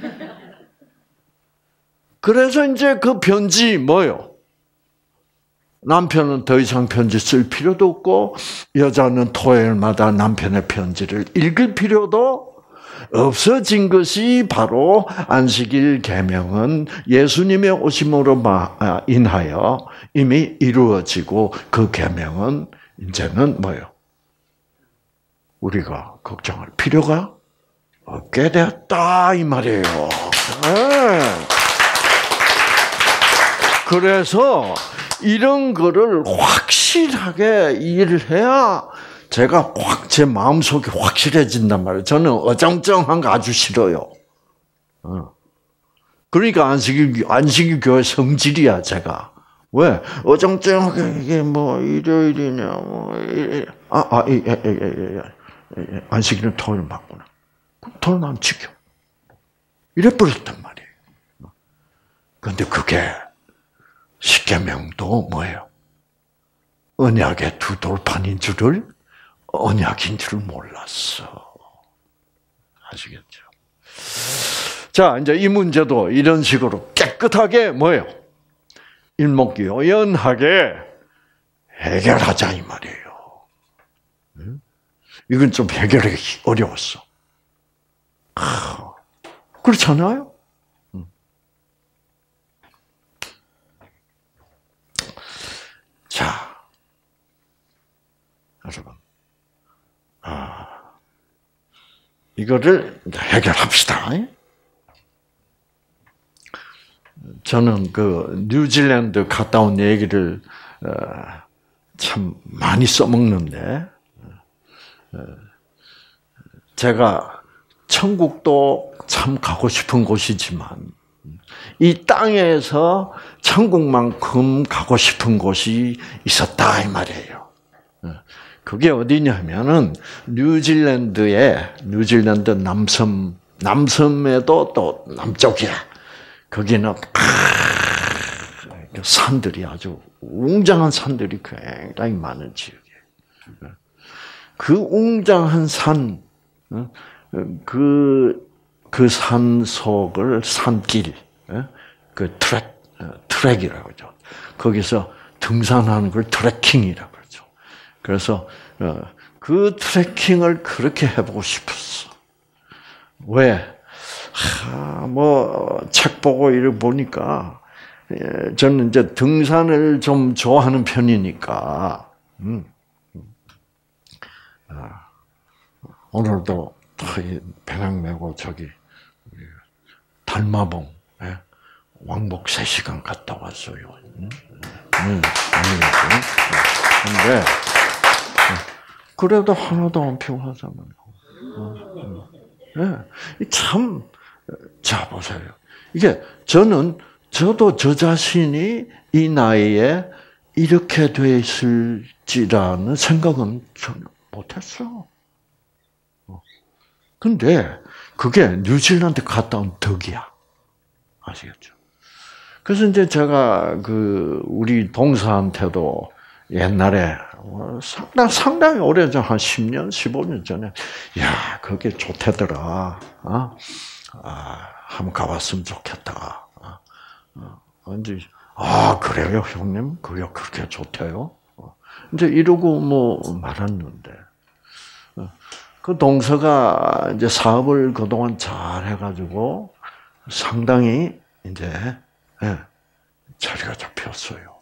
그래서 이제 그 편지 뭐요? 남편은 더 이상 편지 쓸 필요도 없고 여자는 토요일마다 남편의 편지를 읽을 필요도 없어진 것이 바로 안식일 계명은 예수님의 오심으로 인하여 이미 이루어지고 그 계명은 이제는 뭐예요? 우리가 걱정할 필요가 없게 되었다 이 말이에요. 네. 그래서 이런 거를 확실하게 이해해야 제가 제 마음속에 확실해진단 말이에요. 저는 어정쩡한 거 아주 싫어요. 그러니까 안식일 교회 성질이야, 제가. 왜? 어정쩡하게 이게 뭐 일요일이냐, 뭐 안식일은 토요일 맞구나. 그럼 토요일 안 지켜. 이래 버렸단 말이에요. 그런데 그게 십계명도 뭐예요? 언약의 두 돌판인 줄을 언약인 줄을 몰랐어. 아시겠죠? 자, 이제 이 문제도 이런 식으로 깨끗하게 뭐예요? 일목요연하게 해결하자 이 말이에요. 이건 좀 해결하기 어려웠어. 그렇잖아요? 자, 여러분, 이거를 해결합시다. 저는 그 뉴질랜드 갔다 온 얘기를 참 많이 써먹는데, 제가 천국도 참 가고 싶은 곳이지만 이 땅에서 천국만큼 가고 싶은 곳이 있었다 이 말이에요. 그게 어디냐면은 뉴질랜드 남섬에도 또 남쪽이야. 거기는 산들이 아주 웅장한 산들이 굉장히 많은 지역이에요. 그 웅장한 산, 그 산속을 산길, 그 트랙이라고 하죠. 거기서 등산하는 걸 트레킹이라고 하죠. 그래서 그 트레킹을 그렇게 해보고 싶었어. 왜? 뭐 책 보고 이를 보니까 저는 이제 등산을 좀 좋아하는 편이니까 오늘도 배낭 메고 저기 달마봉 왕복 3시간 갔다 왔어요. 근데 그래도 하나도 안 피곤하잖아요. 참, 자 보세요. 이게 저도 저 자신이 이 나이에 이렇게 돼 있을지라는 생각은 전혀 못했어. 근데 그게 뉴질랜드 갔다 온 덕이야. 아시겠죠? 그래서 이제 제가 우리 동서한테도 옛날에 상당히 오래전 한 10년, 15년 전에 야, 그게 좋대더라. 한번 가봤으면 좋겠다. 이제 그래요, 형님? 그게 그렇게 좋대요? 이제 이러고 뭐 말았는데 그 동서가 이제 사업을 그동안 잘 해가지고 상당히 이제 자리가 잡혔어요.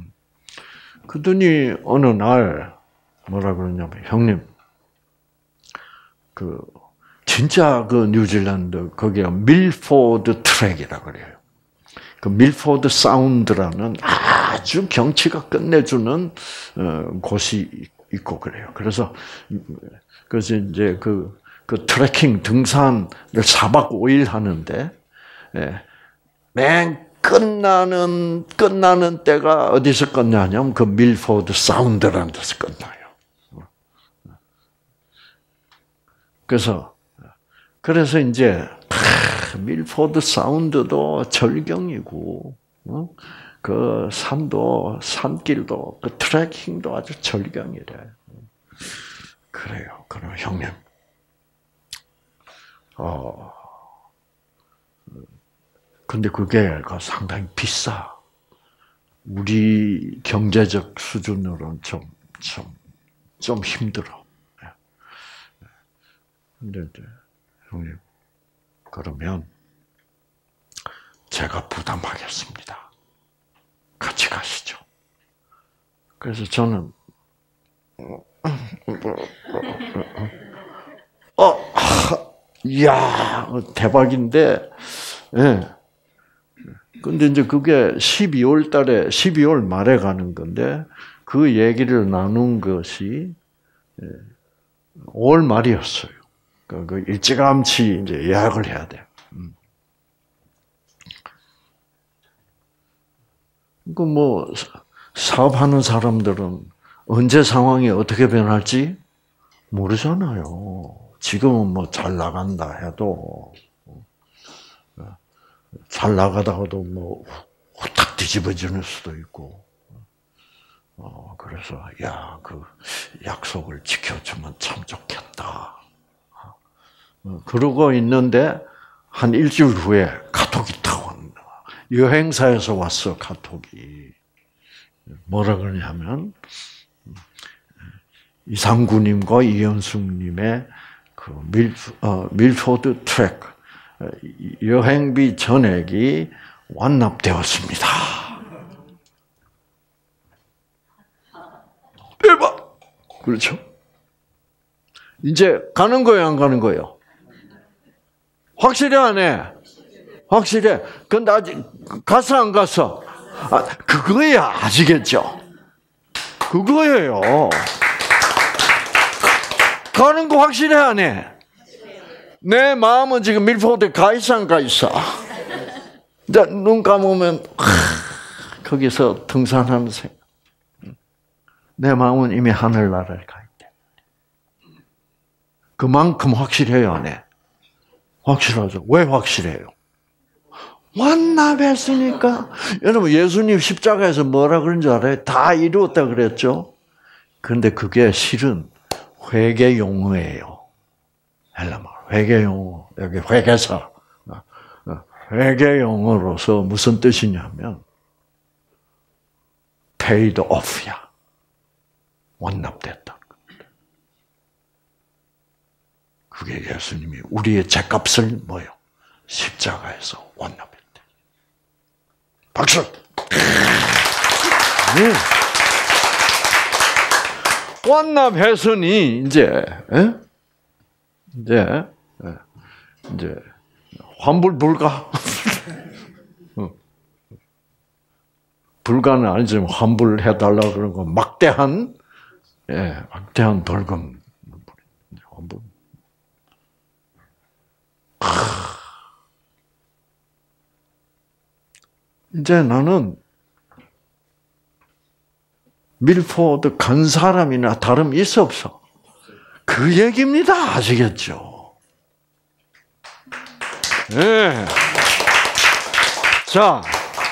그러더니 어느 날 뭐라 그러냐면 형님 진짜 뉴질랜드 거기가 밀포드 트랙이라 그래요. 그 밀포드 사운드라는 아주 경치가 끝내주는 곳이 있고 그래요. 그래서 이제 그 트레킹 등산을 4박 5일 하는데 맨 끝나는 때가 어디서 끝나냐면 그 밀포드 사운드라는 데서 끝나요. 그래서 이제 밀포드 사운드도 절경이고, 그 산길도 그 트레킹도 아주 절경이래. 그래요. 그럼 형님, 근데 그게 상당히 비싸. 우리 경제적 수준으로는 좀 힘들어. 근데 형님, 그러면 제가 부담하겠습니다. 같이 가시죠. 그래서 저는 이야, 대박인데, 예. 근데 이제 그게 12월 말에 가는 건데, 그 얘기를 나눈 것이 5월 말이었어요. 그 일찌감치 이제 예약을 해야 돼. 그 뭐, 사업하는 사람들은 언제 상황이 어떻게 변할지 모르잖아요. 지금은 뭐 잘 나간다 해도, 잘 나가다가도 뭐 후딱 뒤집어지는 수도 있고, 그래서 그 약속을 지켜주면 참 좋겠다. 그러고 있는데 한 일주일 후에 카톡이 딱 온다. 여행사에서 왔어, 카톡이. 뭐라 그러냐면 이상구님과 이현숙님의 그 밀포드 트랙 여행비 전액이 완납되었습니다. 대박! 그렇죠? 이제 가는 거예요, 안 가는 거예요? 확실해, 안 해? 확실해. 근데 아직 갔어, 안 갔어? 그거야, 아시겠죠? 그거예요. 가는 거 확실해, 안 해? 내 마음은 지금 밀포드에 가 있어, 안 가 있어? 이제 눈 감으면 거기서 등산하는 생각. 내 마음은 이미 하늘나라에 가 있대. 그만큼 확실해요, 안 해? 확실하죠. 왜 확실해요? 완납했으니까. 여러분, 예수님 십자가에서 뭐라 그런 줄 알아요? 다 이루었다 그랬죠? 그런데 그게 실은 회개 용어예요. 헬라말. 회개 용어. 여기 회개사. 회개 용어로서 무슨 뜻이냐면 paid off야. 완납됐다. 그게 예수님이 우리의 죄값을 뭐요? 십자가에서 완납했대. 박수! 완납했으니 이제 환불 불가. 불가는 아니지만 환불해달라 그런 거 막대한 벌금. 환불. 이제 나는 밀포드 간 사람이나 다름 있어 없어? 그 얘기입니다. 아시겠죠? 네. 자,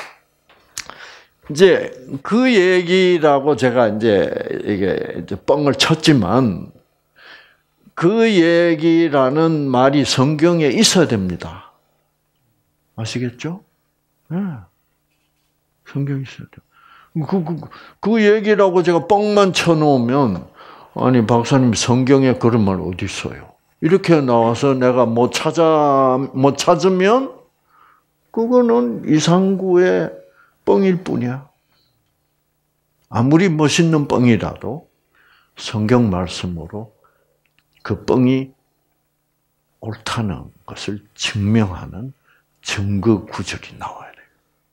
이제 그 얘기라고 제가 이게 뻥을 쳤지만 그 얘기라는 말이 성경에 있어야 됩니다. 아시겠죠? 네. 성경에 있어야 돼요. 그 얘기라고 제가 뻥만 쳐놓으면, 아니, 박사님 성경에 그런 말 어디 있어요? 이렇게 나와서 내가 못 찾으면, 그거는 이상구의 뻥일 뿐이야. 아무리 멋있는 뻥이라도 성경 말씀으로 그 뻥이 옳다는 것을 증명하는 증거 구절이 나와야 돼요.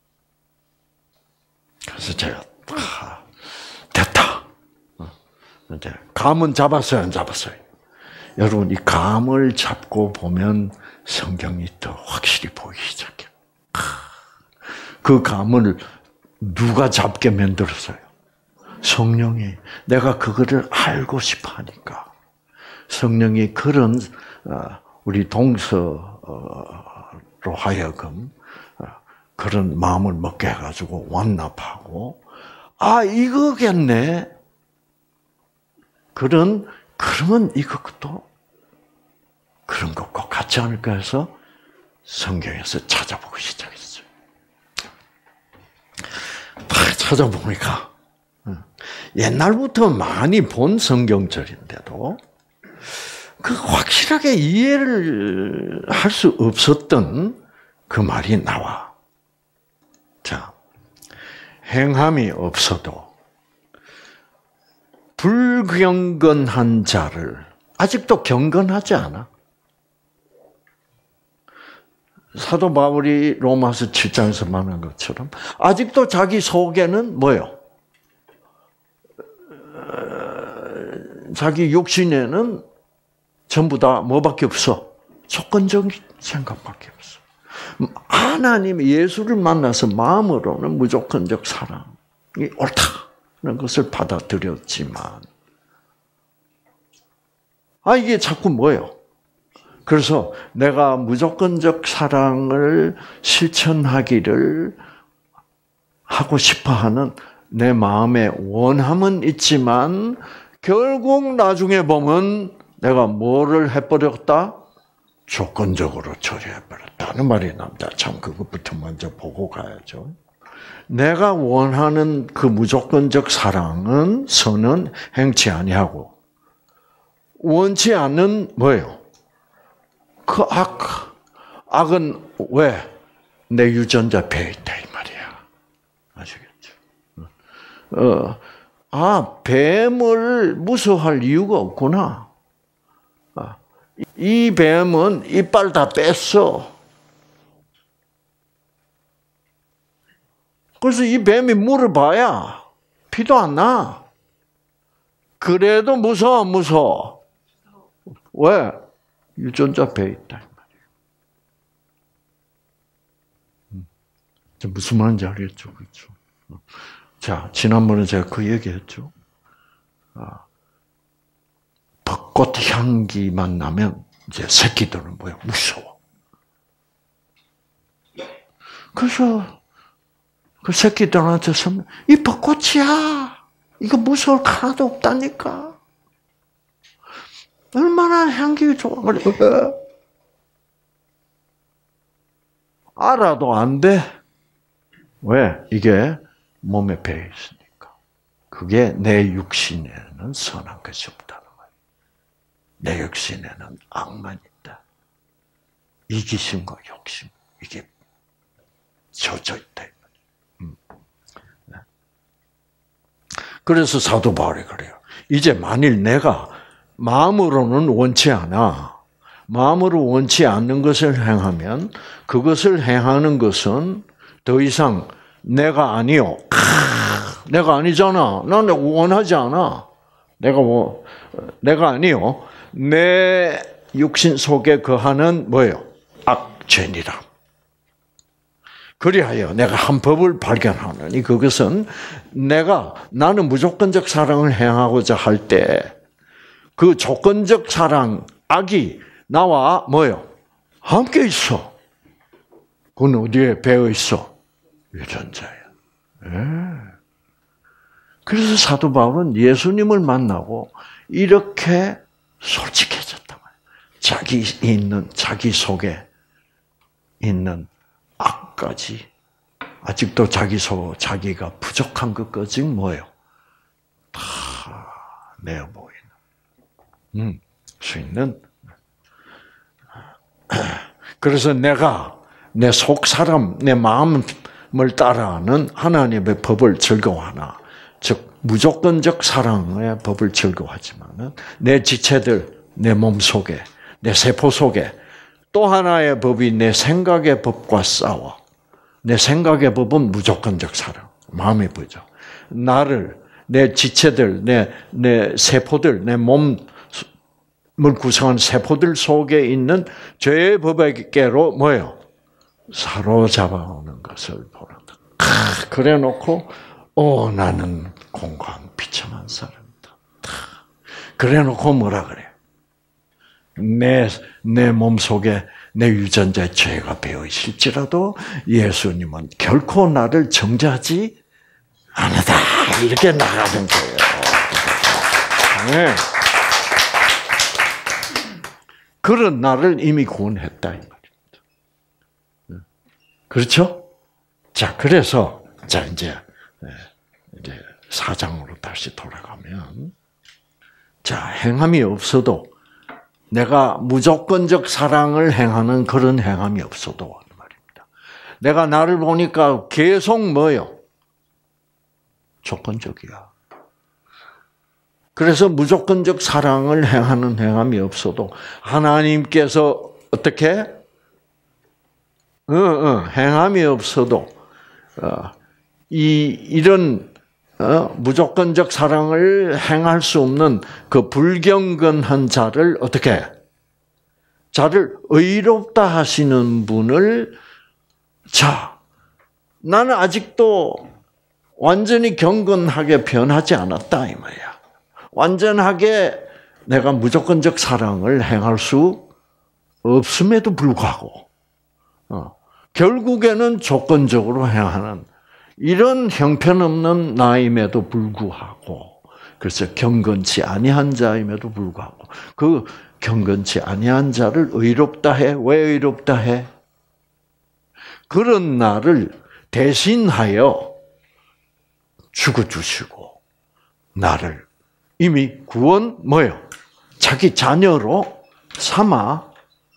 그래서 제가 됐다. 이제 감은 잡았어요, 안 잡았어요? 여러분, 이 감을 잡고 보면 성경이 더 확실히 보이기 시작해요. 그 감을 누가 잡게 만들었어요? 성령이. 내가 그거를 알고 싶어 하니까. 성령이 그런, 우리 동서로 하여금, 그런 마음을 먹게 해가지고 완납하고, 이거겠네. 그러면 이것도 그런 것과 같지 않을까 해서 성경에서 찾아보기 시작했어요. 딱 찾아보니까 옛날부터 많이 본 성경절인데도 그 확실하게 이해를 할 수 없었던 그 말이 나와. 자, 행함이 없어도 불경건한 자를 아직도 경건하지 않아. 사도 바울이 로마서 7장에서 말한 것처럼 아직도 자기 속에는 뭐요? 자기 육신에는 전부 다 뭐밖에 없어? 조건적인 생각밖에 없어. 하나님 예수를 만나서 마음으로는 무조건적 사랑이 옳다는 것을 받아들였지만 이게 자꾸 뭐예요? 그래서 내가 무조건적 사랑을 실천하기를 하고 싶어하는 내 마음의 원함은 있지만 결국 나중에 보면 내가 뭐를 해버렸다? 조건적으로 처리해버렸다는 말이 납니다. 참 그것부터 먼저 보고 가야죠. 내가 원하는 그 무조건적 사랑은 선은 행치 아니하고 원치 않는 뭐예요? 그 악은 왜? 내 유전자 배에 있다 이 말이야. 아시겠죠? 뱀을 무서워할 이유가 없구나. 이 뱀은 이빨 다 뺐어. 그래서 이 뱀이 물을 봐야 피도 안 나. 그래도 무서워. 왜? 유전자 배에 있다. 무슨 말인지 알겠죠? 그렇죠? 자, 지난번에 제가 그 얘기했죠. 벚꽃 향기만 나면 이제 새끼들은 뭐야? 무서워. 그래서 그 새끼들한테 서면 이 벚꽃이야. 이거 무서울 거 하나도 없다니까. 얼마나 향기 좋아. 알아도 안 돼. 왜? 이게 몸에 배어 있으니까. 그게 내 육신에는 선한 것이 없다는 거예요. 내 육신에는 악만 있다. 이기심과 욕심. 이게 젖어 있다. 그래서 사도 바울이 그래요. 이제 만일 내가 마음으로는 원치 않아. 마음으로 원치 않는 것을 행하면 그것을 행하는 것은 더 이상 내가 아니요. 내가 아니잖아. 나는 원하지 않아. 내가 아니요. 내 육신 속에 거하는 뭐예요? 악죄니라. 그리하여 내가 한 법을 발견하느니 그것은 나는 무조건적 사랑을 행하고자 할 때 그 조건적 사랑, 악이 나와 뭐예요? 함께 있어. 그건 어디에 배어 있어? 유전자야. 그래서 사도 바울은 예수님을 만나고 이렇게 솔직해졌단 말이에요. 자기 속에 있는 악까지 아직도 자기가 부족한 것까지 뭐예요? 다 내어 보이는 수 있는. 그래서 내가 내 속 사람, 내 마음을 따라하는 하나님의 법을 즐거워하나, 즉 무조건적 사랑의 법을 즐거워하지만은 내 지체들, 내 몸 속에, 내 세포 속에 또 하나의 법이 내 생각의 법과 싸워. 내 생각의 법은 무조건적 사랑, 마음의 법이죠. 내 지체들, 내 세포들, 내 몸을 구성한 세포들 속에 있는 죄의 법에게로 뭐예요? 사로잡아오는 것을 보란다. 그래 놓고, 나는 공고한 비참한 사람이다. 그래 놓고 뭐라 그래? 내 몸속에 내 유전자의 죄가 배어 있을지라도 예수님은 결코 나를 정죄하지 않으다. 이렇게 나가는 거예요. 네. 그런 나를 이미 구원했다 이 말입니다. 그렇죠? 자, 그래서 이제 4장으로 다시 돌아가면, 자, 행함이 없어도 내가 무조건적 사랑을 행하는 그런 행함이 없어도 말입니다. 내가 나를 보니까 계속 뭐요? 조건적이야. 그래서 무조건적 사랑을 행하는 행함이 없어도 하나님께서 어떻게? 행함이 없어도 이런 무조건적 사랑을 행할 수 없는 그 불경건한 자를 어떻게? 자를 의롭다 하시는 분을, 자, 나는 아직도 완전히 경건하게 변하지 않았다 이 말이야. 완전하게 내가 무조건적 사랑을 행할 수 없음에도 불구하고 결국에는 조건적으로 행하는 이런 형편없는 나임에도 불구하고, 그래서 경건치 아니한 자임에도 불구하고 그 경건치 아니한 자를 의롭다 해. 왜 의롭다 해? 그런 나를 대신하여 죽어주시고 나를 이미 구원 뭐요? 자기 자녀로 삼아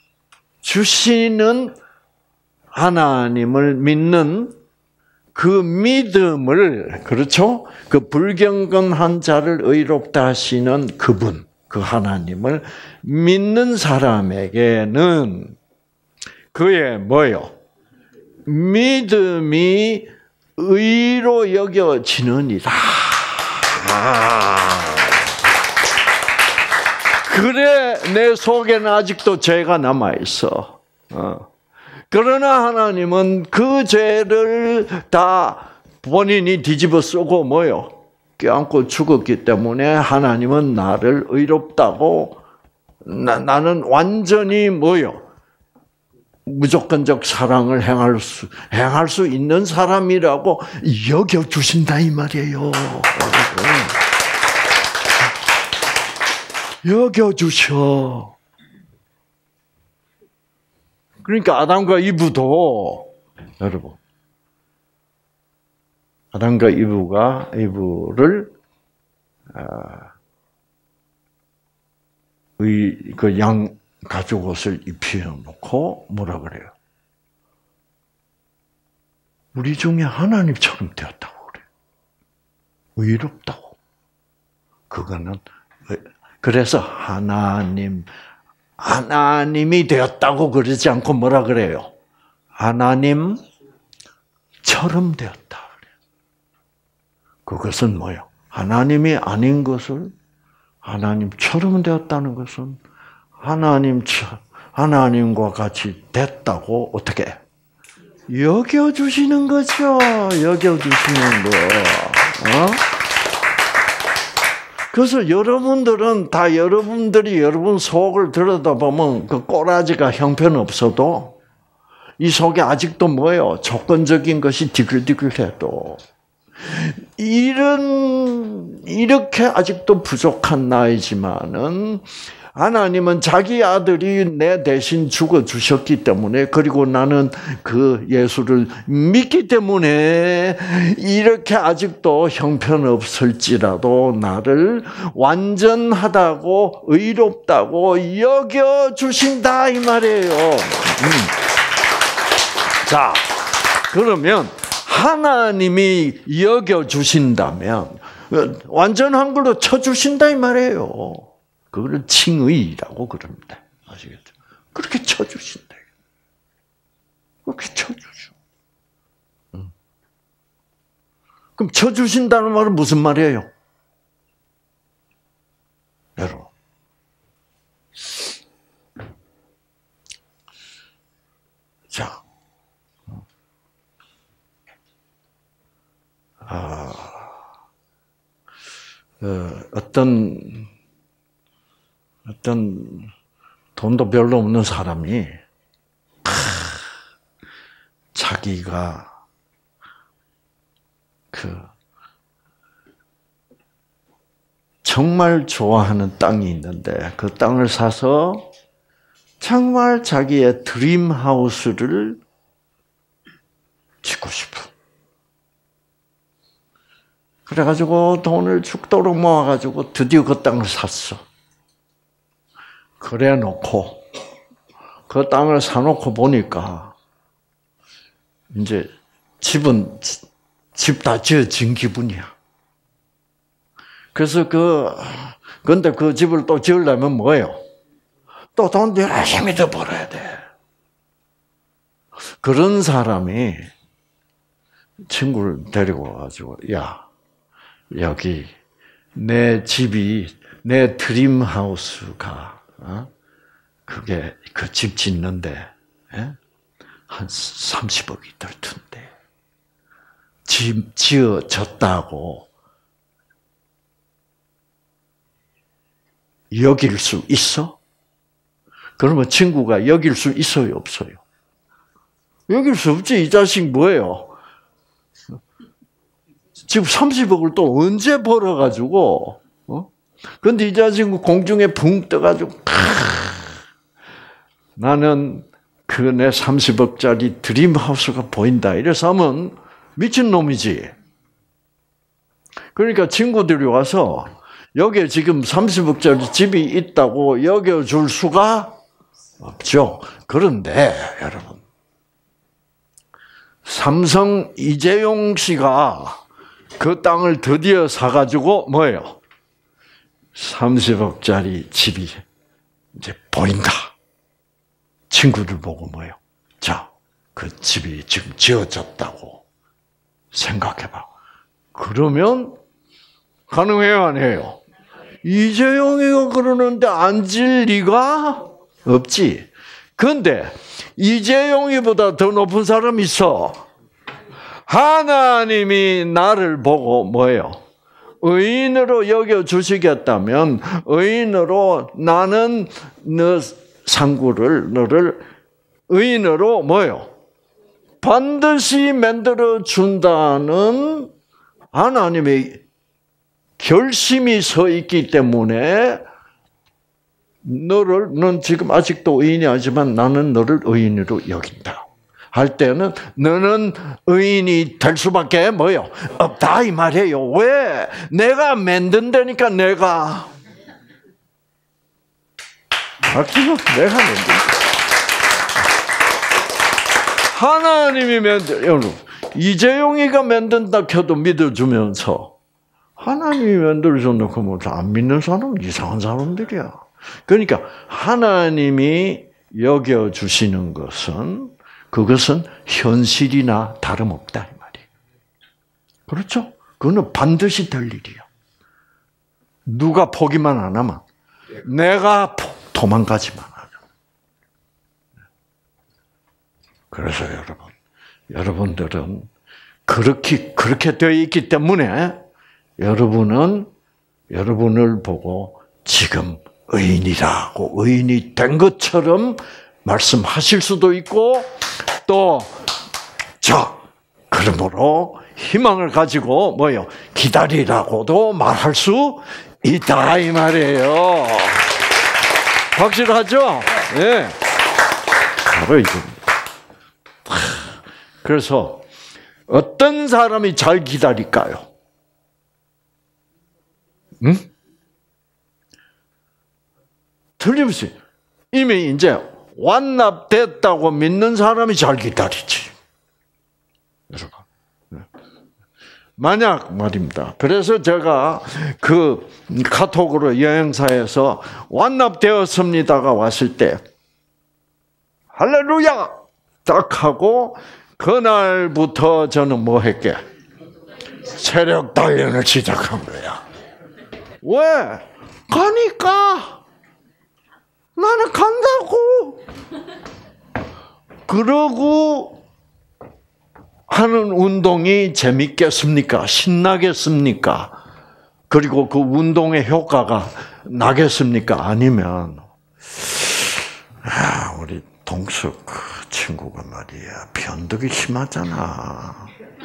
주시는 하나님을 믿는 그 믿음을, 그렇죠? 그 불경건한 자를 의롭다 하시는 그분, 그 하나님을 믿는 사람에게는 그의 뭐요? 믿음이 의로 여겨지느니라. 그래, 내 속에는 아직도 죄가 남아있어. 그러나 하나님은 그 죄를 다 본인이 뒤집어 쓰고 뭐요? 껴안고 죽었기 때문에 하나님은 나를 의롭다고, 나는 완전히 뭐요? 무조건적 사랑을 행할 수 있는 사람이라고 여겨주신다 이 말이에요. 여겨주셔. 그러니까 아담과 이브도, 여러분, 아담과 이브를 그 양 가죽 옷을 입혀놓고 뭐라 그래요? 우리 중에 하나님처럼 되었다고 그래요. 의롭다고. 그거는 그래서 하나님이 되었다고 그러지 않고 뭐라 그래요? 하나님처럼 되었다 그래요. 그것은 뭐예요? 하나님이 아닌 것을 하나님처럼 되었다는 것은 하나님과 같이 됐다고 어떻게 여겨주시는 거죠. 여겨주시는 거. 그래서 여러분들은 다 여러분들이 여러분 속을 들여다보면 그 꼬라지가 형편없어도 이 속에 아직도 뭐예요? 조건적인 것이 디글디글해도 이렇게 아직도 부족한 나이지만은 하나님은 자기 아들이 내 대신 죽어 주셨기 때문에, 그리고 나는 그 예수를 믿기 때문에 이렇게 아직도 형편없을지라도 나를 완전하다고 의롭다고 여겨 주신다 이 말이에요. 자, 그러면 하나님이 여겨 주신다면 완전한 걸로 쳐 주신다 이 말이에요. 그걸 칭의라고 그럽니다. 아시겠죠? 그렇게 쳐주신다. 그렇게 쳐주죠. 그럼 쳐주신다는 말은 무슨 말이에요? 여러분. 자. 어떤 돈도 별로 없는 사람이 자기가 정말 좋아하는 땅이 있는데 그 땅을 사서 정말 자기의 드림 하우스를 짓고 싶어. 그래가지고 돈을 죽도록 모아가지고 드디어 그 땅을 샀어. 그래 놓고 그 땅을 사놓고 보니까 이제 집은 집 다 지어진 기분이야. 그래서 근데 그 집을 또 지으려면 뭐예요? 또 돈 열심히 더 벌어야 돼. 그런 사람이 친구를 데리고 와가지고, 야, 여기 내 집이, 내 드림 하우스가, 그게 그 집 짓는데, 한 30억이 들 텐데. 집 지어졌다고 여길 수 있어? 그러면 친구가 여길 수 있어요, 없어요? 여길 수 없지. 이 자식 뭐예요? 지금 30억을 또 언제 벌어가지고, 근데 이 자식은 공중에 붕 떠가지고, 나는 그 내 30억짜리 드림하우스가 보인다. 이래서 하면 미친놈이지. 그러니까 친구들이 와서 여기에 지금 30억짜리 집이 있다고 여겨줄 수가 없죠. 그런데 여러분, 삼성 이재용 씨가 그 땅을 드디어 사가지고 뭐예요? 30억짜리 집이 이제 보인다. 친구들 보고 뭐예요? 자, 그 집이 지금 지어졌다고 생각해봐. 그러면 가능해요, 안 해요? 이재용이가 그러는데 안 질 리가 없지. 그런데 이재용이보다 더 높은 사람이 있어. 하나님이 나를 보고 뭐예요? 의인으로 여겨주시겠다면 의인으로 나는 너 상구를 너를 의인으로 뭐예요? 반드시 만들어 준다는 하나님의 결심이 서 있기 때문에 넌 지금 아직도 의인이 아니지만 나는 너를 의인으로 여긴다. 할 때는 너는 의인이 될 수밖에 뭐예요? 없다 이 말이에요. 왜? 내가 만든다니까 내가. 알죠? 내가 만든다. 하나님이 여러분, 이재용이가 만든다 켜도 믿어주면서 하나님이 만들어줬나 그러면 안 믿는 사람은 이상한 사람들이야. 그러니까 하나님이 여겨주시는 것은 그것은 현실이나 다름없다 이 말이에요. 그렇죠? 그거는 반드시 될 일이야. 누가 포기만 안 하면 내가 도망가지만 하면. 그래서 여러분들은 그렇게 되어 있기 때문에 여러분을 보고 지금 의인이라고 의인이 된 것처럼 말씀하실 수도 있고 또 그러므로 희망을 가지고 뭐요? 기다리라고도 말할 수 있다 이 말이에요. 확실하죠? 네. 바로 이겁니다. 그래서 어떤 사람이 잘 기다릴까요? 응? 틀림없이 이미 이제 완납됐다고 믿는 사람이 잘 기다리지. 여러분. 만약 말입니다. 그래서 제가 그 카톡으로 여행사에서 완납되었습니다가 왔을 때 할렐루야! 딱 하고 그날부터 저는 뭐 했게? 체력 단련을 시작한 거야. 왜? 가니까. 나는 간다고. 그러고 하는 운동이 재밌겠습니까? 신나겠습니까? 그리고 그 운동의 효과가 나겠습니까? 아니면 우리 동숙 친구가 말이야 변덕이 심하잖아.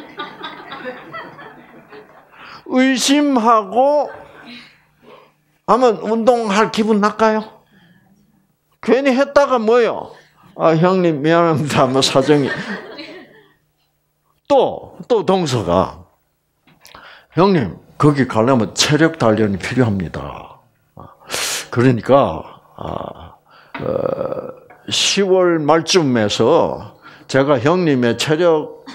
의심하고 하면 운동할 기분 날까요? 괜히 했다가 뭐요? 형님 미안합니다. 뭐 사정이. 또 동서가 형님 거기 가려면 체력 단련이 필요합니다. 그러니까 10월 말쯤에서 제가 형님의 체력을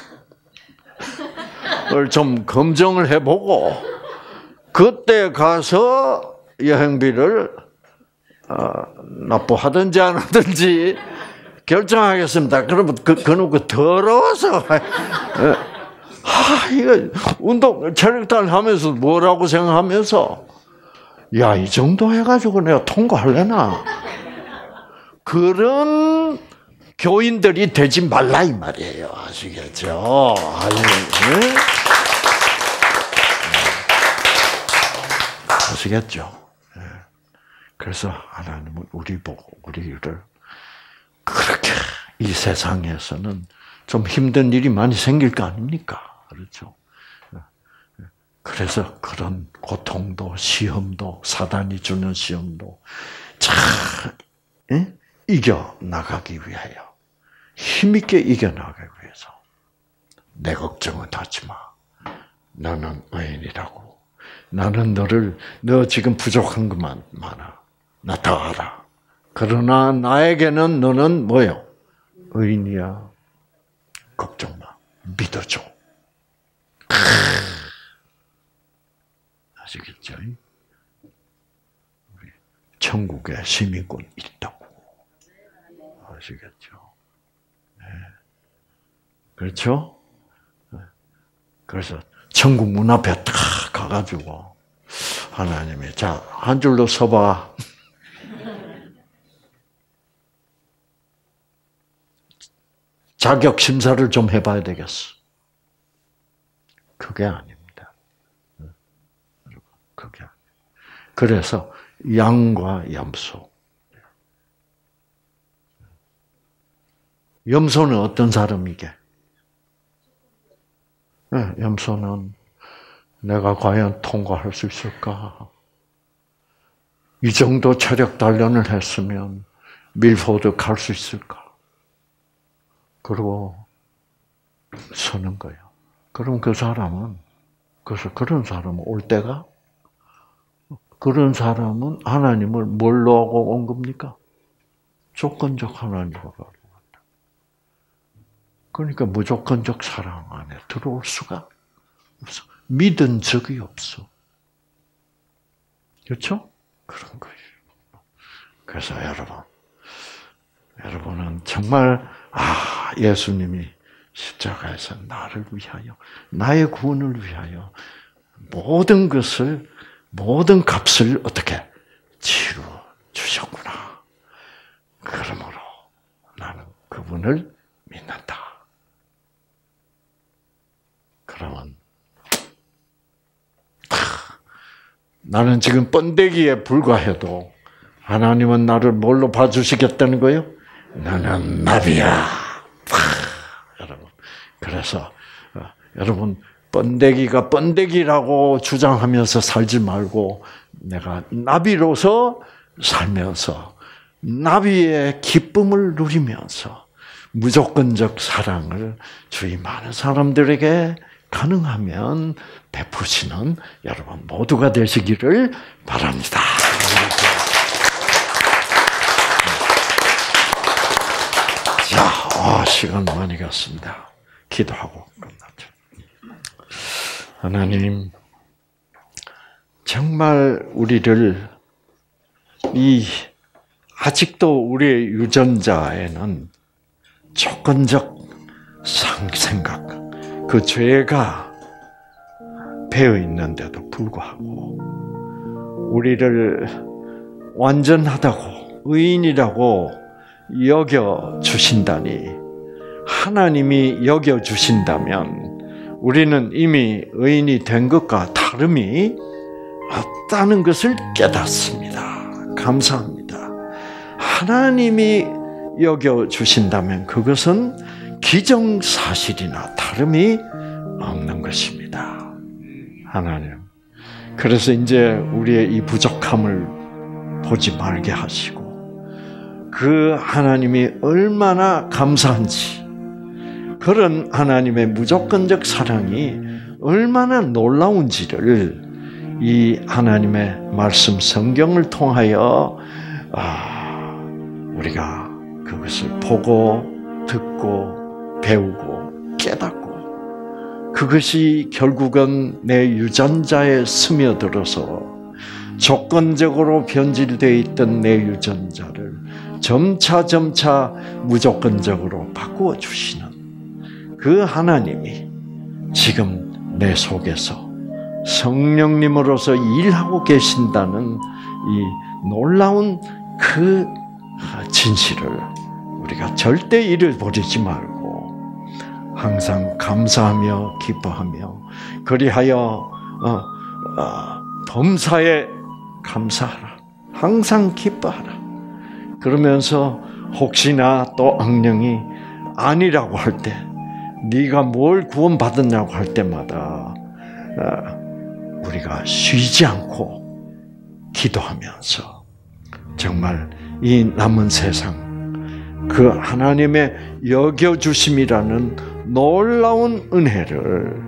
좀 검증을 해보고 그때 가서 여행비를 납부하든지 안 하든지 결정하겠습니다. 그러면 그놈 더러워서 이거 운동 체력단 하면서 뭐라고 생각하면서 야, 이 정도 해가지고 내가 통과할래나? 그런 교인들이 되지 말라 이 말이에요. 아시겠죠? 아시겠죠? 그래서 하나님은 우리를 그렇게 이 세상에서는 좀 힘든 일이 많이 생길 거 아닙니까? 그렇죠? 그래서 그런 고통도 시험도 사단이 주는 시험도 잘 이겨나가기 위하여 힘있게 이겨나가기 위해서 내 걱정은 하지 마. 너는 의인이라고. 나는 너 지금 부족한 것만 많아. 나 더 알아. 그러나 나에게는 너는 뭐요? 의인이야. 걱정 마. 믿어줘. 아시겠죠? 우리 천국에 시민권 있다고. 아시겠죠? 네. 그렇죠? 그래서 천국 문 앞에 탁 가가지고 하나님이 자, 한 줄로 서봐. 자격 심사를 좀 해봐야 되겠어. 그게 아닙니다. 그게 아닙니다. 그래서 양과 염소. 염소는 어떤 사람이게? 네, 염소는 내가 과연 통과할 수 있을까? 이 정도 체력 단련을 했으면 밀포드 갈 수 있을까? 그리고 서는 거예요. 그럼 그래서 그런 사람은 올 때가, 그런 사람은 하나님을 뭘로 하고 온 겁니까? 조건적 하나님으로 하고 왔다. 그러니까 무조건적 사랑 안에 들어올 수가 없어. 믿은 적이 없어. 그렇죠? 그런 거예요. 그래서 여러분은 정말 예수님이 십자가에서 나를 위하여, 나의 구원을 위하여 모든 값을 어떻게 치루 주셨구나. 그러므로 나는 그분을 믿는다. 그러면 나는 지금 번데기에 불과해도 하나님은 나를 뭘로 봐주시겠다는 거예요? 나는 나비야. 여러분, 그래서 여러분 번데기가 번데기라고 주장하면서 살지 말고 내가 나비로서 살면서 나비의 기쁨을 누리면서 무조건적 사랑을 주위 많은 사람들에게 가능하면 베푸시는 여러분 모두가 되시기를 바랍니다. 자, 시간 많이 갔습니다. 기도하고 끝났죠. 하나님, 정말 우리를 아직도 우리의 유전자에는 조건적 생각, 그 죄가 배어 있는데도 불구하고 우리를 완전하다고, 의인이라고 여겨 주신다니, 하나님이 여겨 주신다면 우리는 이미 의인이 된 것과 다름이 없다는 것을 깨닫습니다. 감사합니다. 하나님이 여겨주신다면 그것은 기정사실이나 다름이 없는 것입니다. 하나님. 그래서 이제 우리의 이 부족함을 보지 말게 하시고 그 하나님이 얼마나 감사한지, 그런 하나님의 무조건적 사랑이 얼마나 놀라운지를 이 하나님의 말씀 성경을 통하여 우리가 그것을 보고 듣고 배우고 깨닫고, 그것이 결국은 내 유전자에 스며들어서 조건적으로 변질되어 있던 내 유전자를 점차 무조건적으로 바꾸어 주시는 그 하나님이 지금 내 속에서 성령님으로서 일하고 계신다는 이 놀라운 그 진실을 우리가 절대 잃어버리지 말고 항상 감사하며 기뻐하며, 그리하여 범사에 감사하라. 항상 기뻐하라. 그러면서 혹시나 또 악령이 아니라고 할 때, 네가 뭘 구원받았냐고 할 때마다 우리가 쉬지 않고 기도하면서 정말 이 남은 세상 그 하나님의 여겨주심이라는 놀라운 은혜를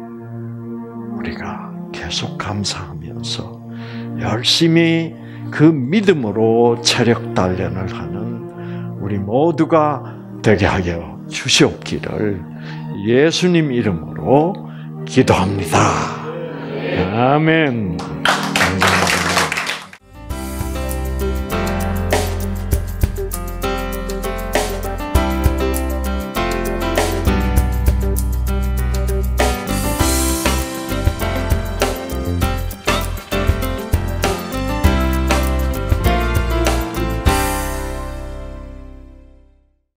우리가 계속 감사하면서 열심히 그 믿음으로 체력 단련을 하는 우리 모두가 되게 하여 주시옵기를 예수님 이름으로 기도합니다. 아멘.